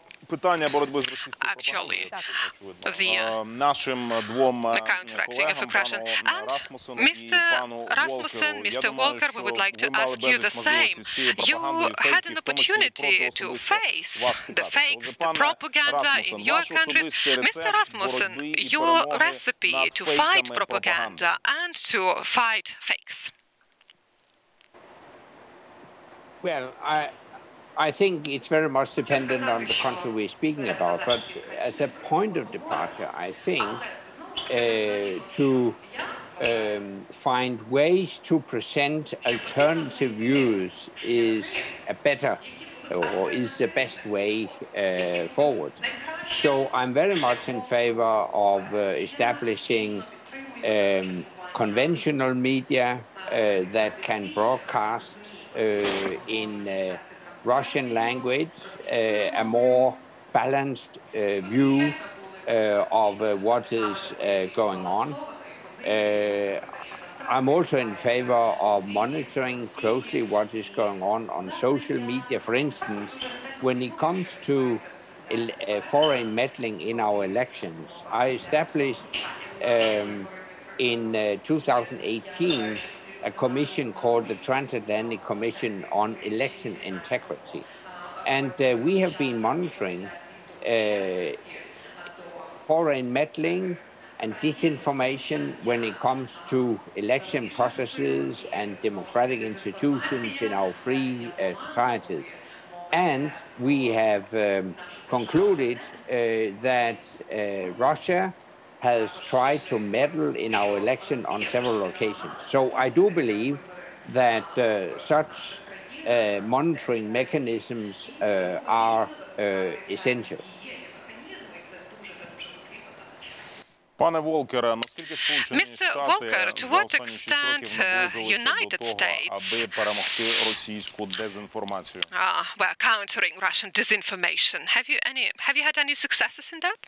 actually the, uh, the counteracting of aggression. And Mister Rasmussen, Mister Volker, we would like to ask you the same. You had an opportunity to face the fakes, the propaganda in your countries. Mister Rasmussen, your recipe to fight propaganda and to fight fakes. Well, I, I think it's very much dependent on the country we're speaking about. But as a point of departure, I think uh, to um, find ways to present alternative views is a better or is the best way uh, forward. So I'm very much in favor of uh, establishing um, conventional media uh, that can broadcast uh, in uh, Russian language uh, a more balanced uh, view uh, of uh, what is uh, going on. Uh, I'm also in favor of monitoring closely what is going on on social media. For instance, when it comes to uh, foreign meddling in our elections, I established um, in uh, two thousand eighteen a commission called the Transatlantic Commission on Election Integrity. And uh, we have been monitoring uh, foreign meddling and disinformation when it comes to election processes and democratic institutions in our free uh, societies. And we have um, concluded uh, that uh, Russia has tried to meddle in our election on several occasions. So I do believe that uh, such uh, monitoring mechanisms uh, are uh, essential. Mister Volker, to what extent uh, United States uh, were countering Russian disinformation? Have you any? Have you had any successes in that?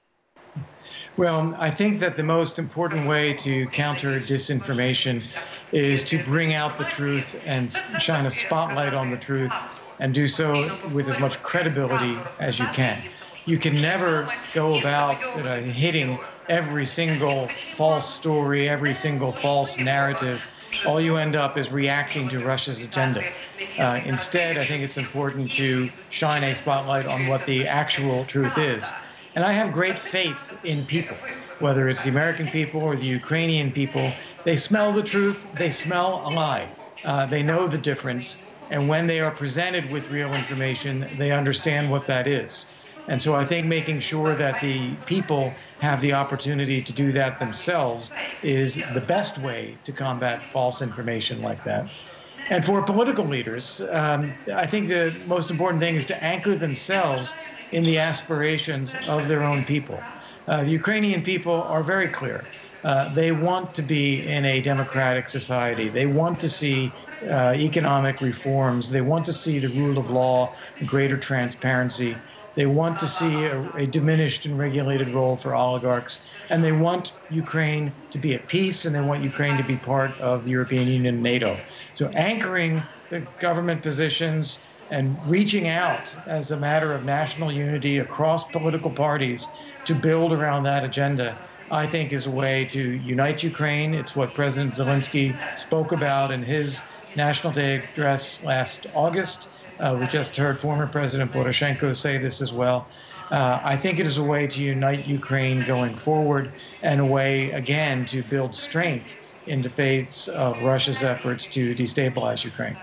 Well, I think that the most important way to counter disinformation is to bring out the truth and shine a spotlight on the truth, and do so with as much credibility as you can. You can never go about you know, hitting every single false story, every single false narrative. All you end up is reacting to Russia's agenda. Uh, instead, I think it's important to shine a spotlight on what the actual truth is. And I have great faith in people, whether it's the American people or the Ukrainian people. They smell the truth, they smell a lie. Uh, they know the difference. And when they are presented with real information, they understand what that is. And so I think making sure that the people have the opportunity to do that themselves is the best way to combat false information like that. And for political leaders, um, I think the most important thing is to anchor themselves in the aspirations of their own people. Uh, the Ukrainian people are very clear. Uh, they want to be in a democratic society. They want to see uh, economic reforms. They want to see the rule of law, greater transparency. They want to see a, a diminished and regulated role for oligarchs. And they want Ukraine to be at peace, and they want Ukraine to be part of the European Union and NATO. So anchoring the government positions and reaching out as a matter of national unity across political parties to build around that agenda, I think is a way to unite Ukraine. It's what President Zelensky spoke about in his National Day address last August. Uh, we just heard former President Poroshenko say this as well. Uh, I think it is a way to unite Ukraine going forward, and a way, again, to build strength in the face of Russia's efforts to destabilize Ukraine.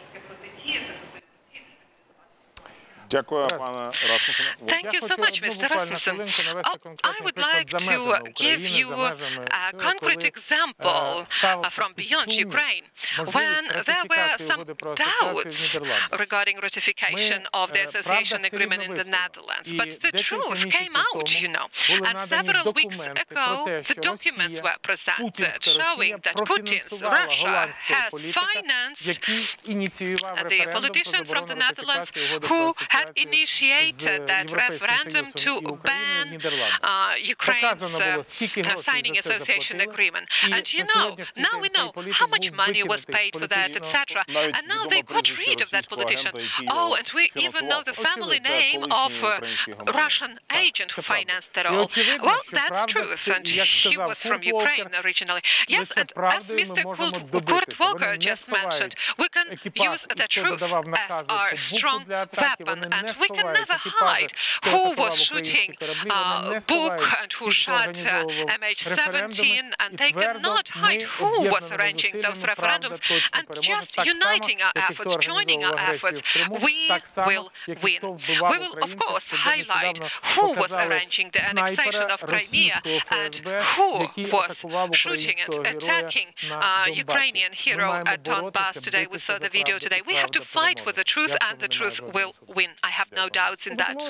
Thank you so much, Mister Rasmussen. Oh, I would like to give you a concrete example uh, from beyond Ukraine, when there were some doubts regarding ratification of the association agreement in the Netherlands. But the truth came out, you know. And several weeks ago, the documents were presented showing that Putin's Russia has financed the politician from the Netherlands who had initiated that referendum to ban uh, Ukraine's uh, signing association agreement. And you know, now we know how much money was paid for that, et cetera. And now they got rid of that politician. Oh, and we even know the family name of uh, Russian agent who financed that all. Well, that's true. And he was from Ukraine originally. Yes, and as Mister Volker just mentioned, we can use the truth as our strong weapon and we can never hide who was shooting uh, Buk and who shot uh, M H seventeen, and they cannot hide who was arranging those referendums. And just uniting our efforts, joining our efforts, we will win. We will, of course, highlight who was arranging the annexation of Crimea and who was shooting and attacking uh, Ukrainian hero at Donbass today. We saw the video today. We have to fight for the truth, and the truth will win. I have no doubts in that.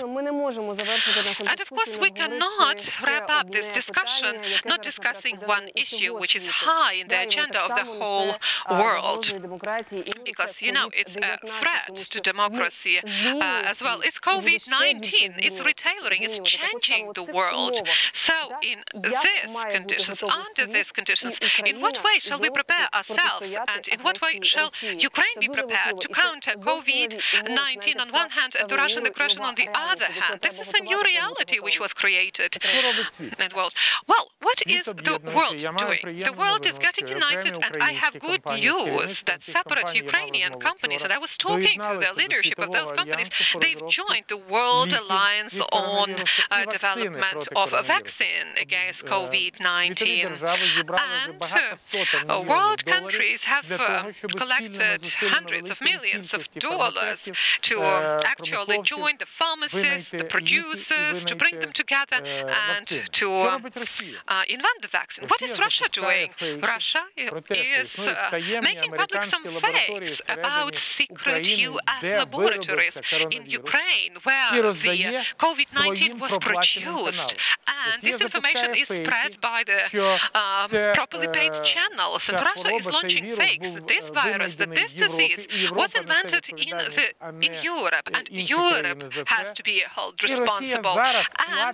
And of course, we cannot wrap up this discussion not discussing one issue which is high in the agenda of the whole world, because, you know, it's a threat to democracy uh, as well. It's COVID nineteen, it's retailoring, it's changing the world. So in these conditions, under these conditions, in what way shall we prepare ourselves, and in what way shall Ukraine be prepared to counter COVID nineteen on one hand and the Russian aggression on the other hand? This is a new reality which was created. And well, well, what is the world doing? The world is getting united, and I have good news that separate Ukrainian companies, and I was talking to the leadership of those companies, they've joined the World Alliance on uh, development of a vaccine against COVID nineteen. And uh, world countries have uh, collected hundreds of millions of dollars to uh, actually join the pharmacists, the producers, to bring them together and to uh, invent the vaccine. What is Russia doing? Russia is uh, making public some facts about secret U S laboratories in Ukraine where the COVID nineteen was produced. And this information is spread by the um, properly paid channels. And Russia is launching fakes that this virus, that this disease was invented in, the, in Europe, and Europe has to be held responsible. And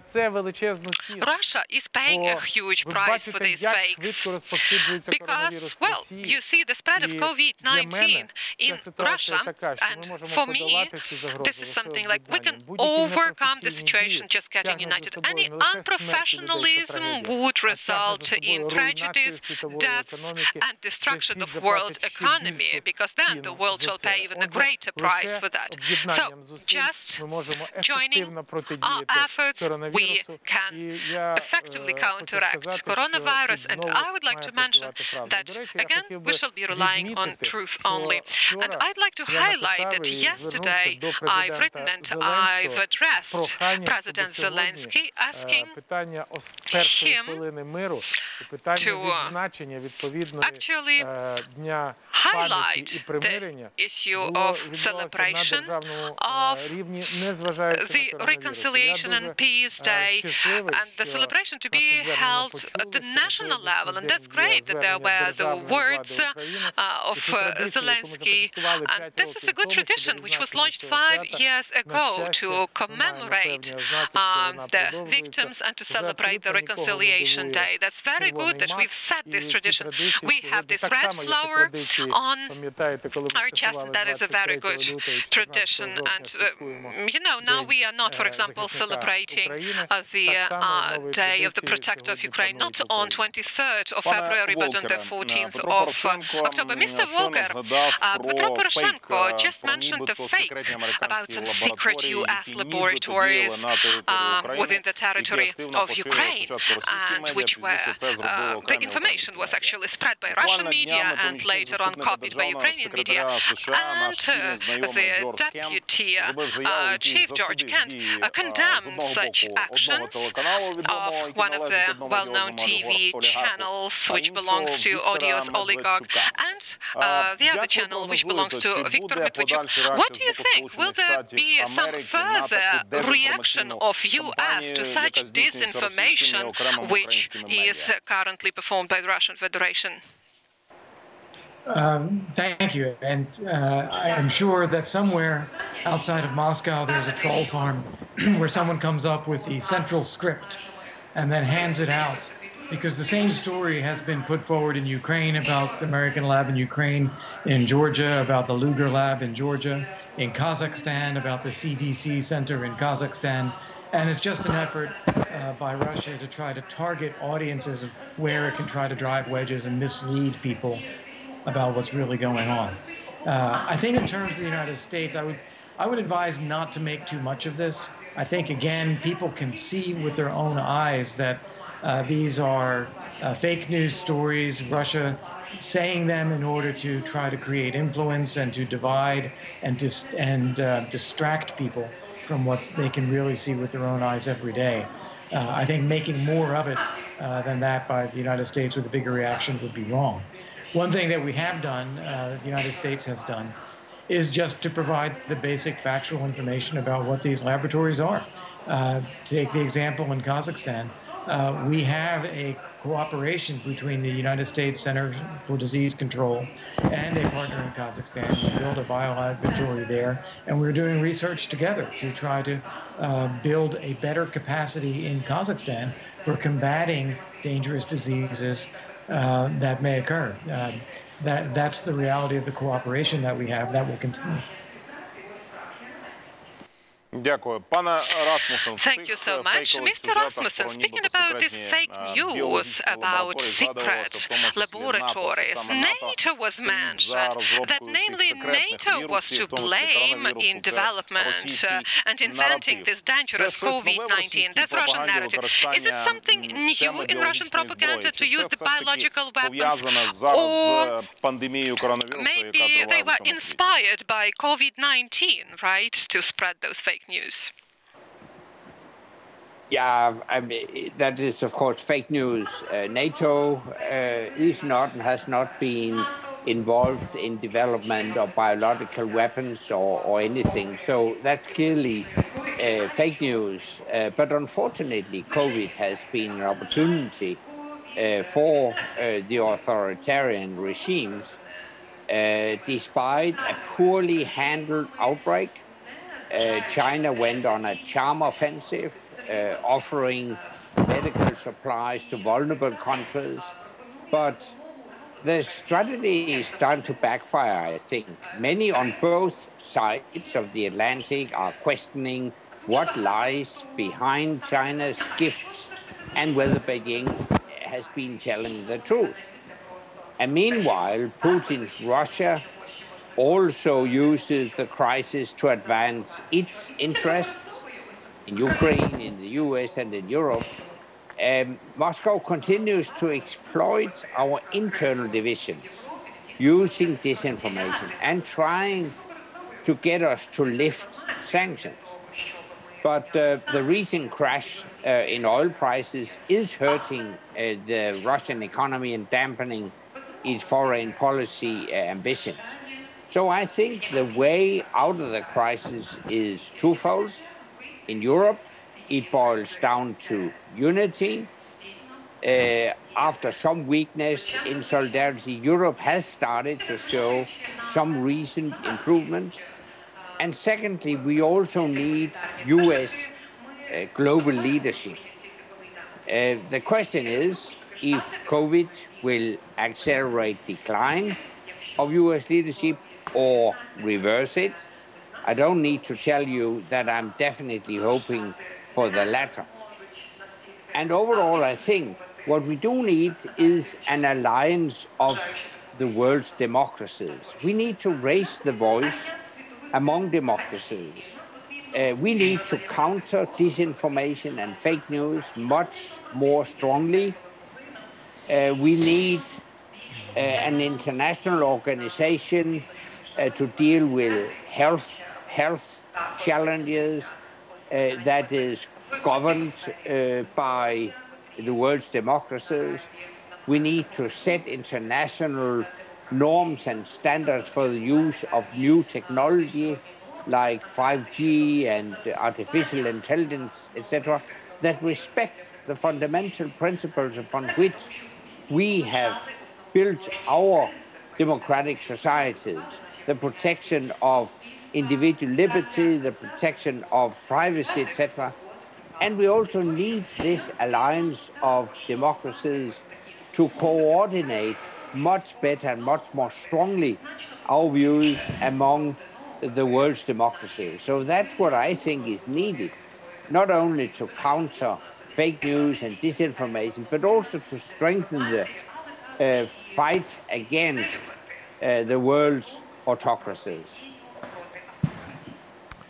Russia is paying a huge price for these fakes. Because, well, you see the spread of COVID nineteen in Russia, and for me, this is something like we can overcome the situation just getting united. Any unprofessionalism would result in tragedies, deaths, and destruction of world economy, because then the world shall pay even a greater price for that. So, just joining our efforts, we can effectively counteract coronavirus. And I would like to mention that, again, we shall be relying on truth only. And I'd like to highlight that yesterday I've written and I've addressed President Zelensky, asking him to actually highlight the issue of celebration of the Reconciliation and Peace Day, and the celebration to be held at the national level. And that's great that there were the words uh, of uh, Zelensky. And this is a good tradition which was launched five years ago to commemorate um, the victims and to celebrate the Reconciliation Day. That's very good that we've set this tradition. We have this red flower on our chest, and that is a very good tradition. And, uh, you know, now we are not, for example, celebrating uh, the uh, Day of the Protector of Ukraine, not on twenty-third of February, but on the fourteenth of uh, October. Mister Volker, uh, Petro Poroshenko just mentioned the fake about some secret U S laboratories uh, within the territory of Ukraine, and which were, uh, the information was actually spread by Russian media and later on copied by Ukrainian media. And uh, the deputy uh, chief, George Kent, uh, condemned such actions of one of the well-known T V channels which belongs to Audio's oligarch, and uh, the other channel which belongs to Viktor Medvedchuk. What do you think? Will there be some further reaction of U S to such disinformation which is currently performed by the Russian Federation? Um, thank you. And uh, I am sure that somewhere outside of Moscow there's a troll farm where someone comes up with the central script and then hands it out. Because the same story has been put forward in Ukraine about the American lab in Ukraine, in Georgia about the Lugar lab in Georgia, in Kazakhstan about the C D C center in Kazakhstan. And it's just an effort uh, by Russia to try to target audiences of where it can try to drive wedges and mislead people about what's really going on. Uh, I think in terms of the United States, I would I would advise not to make too much of this. I think, again, people can see with their own eyes that uh, these are uh, fake news stories, Russia saying them in order to try to create influence and to divide and, dis and uh, distract people from what they can really see with their own eyes every day. Uh, I think making more of it uh, than that by the United States with a bigger reaction would be wrong. One thing that we have done, uh, the United States has done, is just to provide the basic factual information about what these laboratories are. Uh, take the example in Kazakhstan. Uh, we have a cooperation between the United States Center for Disease Control and a partner in Kazakhstan. We built a biolaboratory there, and we're doing research together to try to uh, build a better capacity in Kazakhstan for combating dangerous diseases uh, that may occur. Uh, that, that's the reality of the cooperation that we have. That will continue. Thank you so much. Mister Rasmussen, speaking about this fake news about secret laboratories, NATO was mentioned, that namely NATO was to blame in development uh, and inventing this dangerous COVID nineteen. That's Russian narrative. Is it something new in Russian propaganda to use the biological weapons, or maybe they were inspired by COVID nineteen, right, to spread those fake news? Yeah, I mean, that is, of course, fake news. Uh, NATO uh, is not and has not been involved in development of biological weapons or, or anything. So that's clearly uh, fake news. Uh, but unfortunately, COVID has been an opportunity uh, for uh, the authoritarian regimes, uh, despite a poorly handled outbreak. Uh, China went on a charm offensive, uh, offering medical supplies to vulnerable countries. But the strategy is starting to backfire, I think. Many on both sides of the Atlantic are questioning what lies behind China's gifts and whether Beijing has been telling the truth. And meanwhile, Putin's Russia also uses the crisis to advance its interests in Ukraine, in the U S, and in Europe. Um, Moscow continues to exploit our internal divisions, using disinformation and trying to get us to lift sanctions. But uh, the recent crash uh, in oil prices is hurting uh, the Russian economy and dampening its foreign policy uh, ambitions. So I think the way out of the crisis is twofold. In Europe, it boils down to unity. Uh, after some weakness in solidarity, Europe has started to show some recent improvement. And secondly, we also need U S uh, global leadership. Uh, the question is if COVID will accelerate decline of U S leadership or reverse it. I don't need to tell you that I'm definitely hoping for the latter. And overall, I think what we do need is an alliance of the world's democracies. We need to raise the voice among democracies. Uh, we need to counter disinformation and fake news much more strongly. Uh, we need uh, an international organization Uh, to deal with health health challenges uh, that is governed uh, by the world's democracies. We need to set international norms and standards for the use of new technology like five G and artificial intelligence, et cetera, that respect the fundamental principles upon which we have built our democratic societies. The protection of individual liberty, the protection of privacy, et cetera. And we also need this alliance of democracies to coordinate much better and much more strongly our views among the world's democracies. So that's what I think is needed, not only to counter fake news and disinformation, but also to strengthen the uh, fight against uh, the world's autocracies.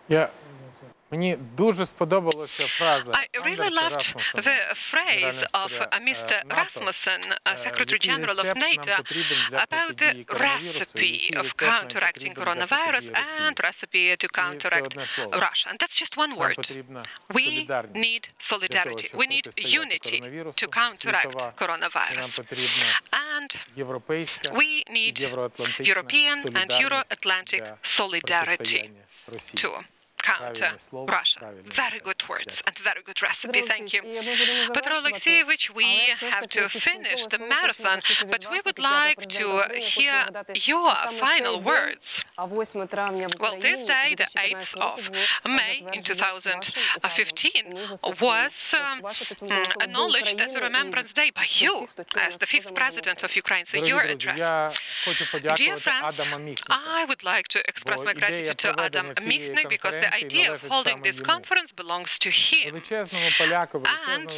Я Мені дуже сподобалася фраза I really loved the phrase of uh, Mister Rasmussen, uh, Secretary General of NATO, about the recipe of counteracting coronavirus and recipe to counteract Russia. And that's just one word. We need solidarity. We need unity to counteract coronavirus. And we need European and Euro-Atlantic solidarity too. Counter Russia. Very good words and very good recipe. Thank you. Petro Alexeyevich, we have to finish the marathon, but we would like to hear your final words. Well, this day, the eighth of May in two thousand fifteen, was um, acknowledged as a Remembrance Day by you, as the fifth president of Ukraine. So your address. Dear friends, I would like to express my gratitude to Adam Michnik, because the The idea of holding this conference belongs to him. And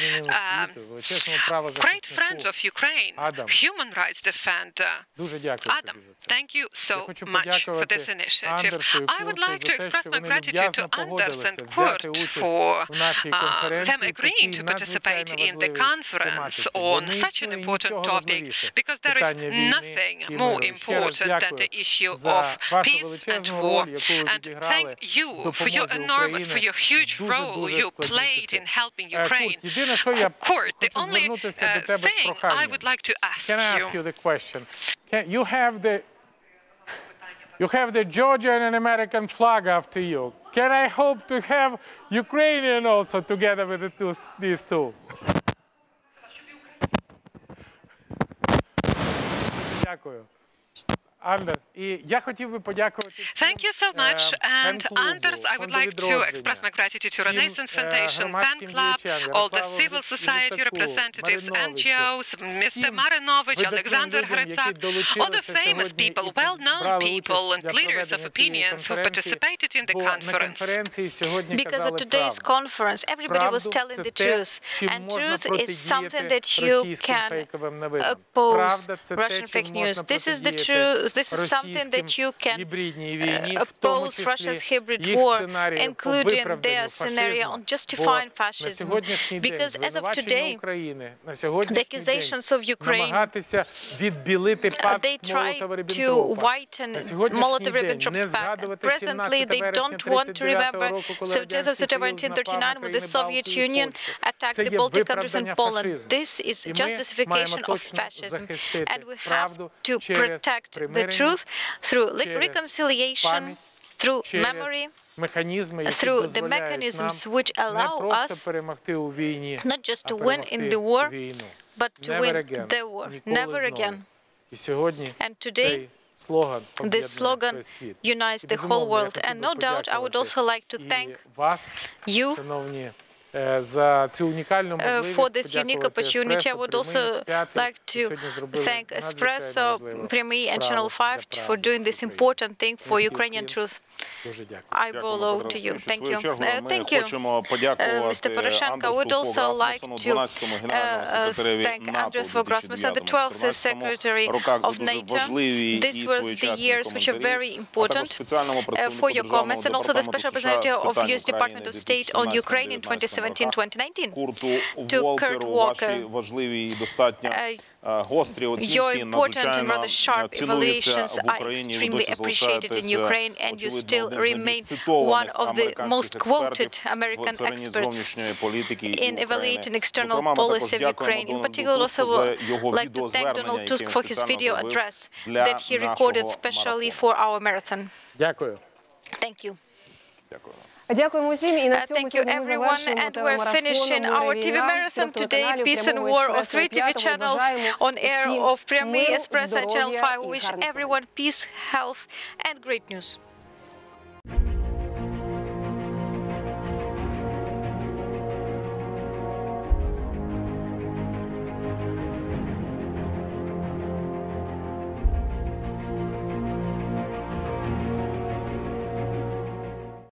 uh, great friend of Ukraine, human rights defender, Adam, thank you so much for this initiative. I would like to express my gratitude to Anders and Kurt for uh, them agreeing to participate in the conference on such an important topic, because there is nothing more important than the issue of peace and war. And thank you for your enormous, for your huge role you played in helping Ukraine. Kurt, the only uh, thing I would like to ask Can I ask you the question? Can you have the you have the Georgian and American flag after you. Can I hope to have Ukrainian also together with the two, these two? Дякую. Anders, і я хотів би подякувати всім. Thank you so much. And Anders, I would like to express my gratitude to Renaissance Foundation, Pen Club, all the civil society representatives, N G Os, Mister Marinovich, Alexander Gritsak, all the famous people, well-known people and leaders of opinions who participated in the conference. Because at today's conference, everybody was telling the truth. And truth is something that you can oppose Russian fake news. This is the truth. This is something that you can uh, oppose Russia's hybrid war, including their scenario on justifying fascism. Because as of today, the accusations of Ukraine, uh, they try to whiten Molotov-Ribbentrop's pact. Presently, they don't want to remember seventeenth of September nineteen thirty-nine, when the Soviet Union attacked the Baltic countries and Poland. This is justification of fascism, and we have to protect the truth through reconciliation, through memory, through the mechanisms which allow us not just to win in the war, but to win the war, never again. And today, this slogan unites the whole world. And no doubt, I would also like to thank you Uh, for this unique opportunity. I would also like to thank Espresso, Prямий, and Channel five for doing this important thing for Ukrainian truth. I bow low to you. Thank you. Uh, thank you, uh, Mister Poroshenko. I would also like to uh, uh, thank Anders Fogh Rasmussen, the twelfth Secretary of NATO. These were the years which are very important uh, for your comments, and also the Special Representative of U S Department of State on Ukraine in twenty seventeen twenty nineteen, to Kurt Volker. Uh, your important and rather sharp evaluations are extremely appreciated in Ukraine, and you still remain one of the most quoted American experts in evaluating external policy of Ukraine. In particular, I also would like to thank Donald Tusk for his video address that he recorded specially for our marathon. Thank you. Uh, thank you, everyone, and we're finishing our T V marathon today, Peace and War, of three T V channels on air of Prямий, Espresso, and Channel five. We wish everyone peace, health, and great news.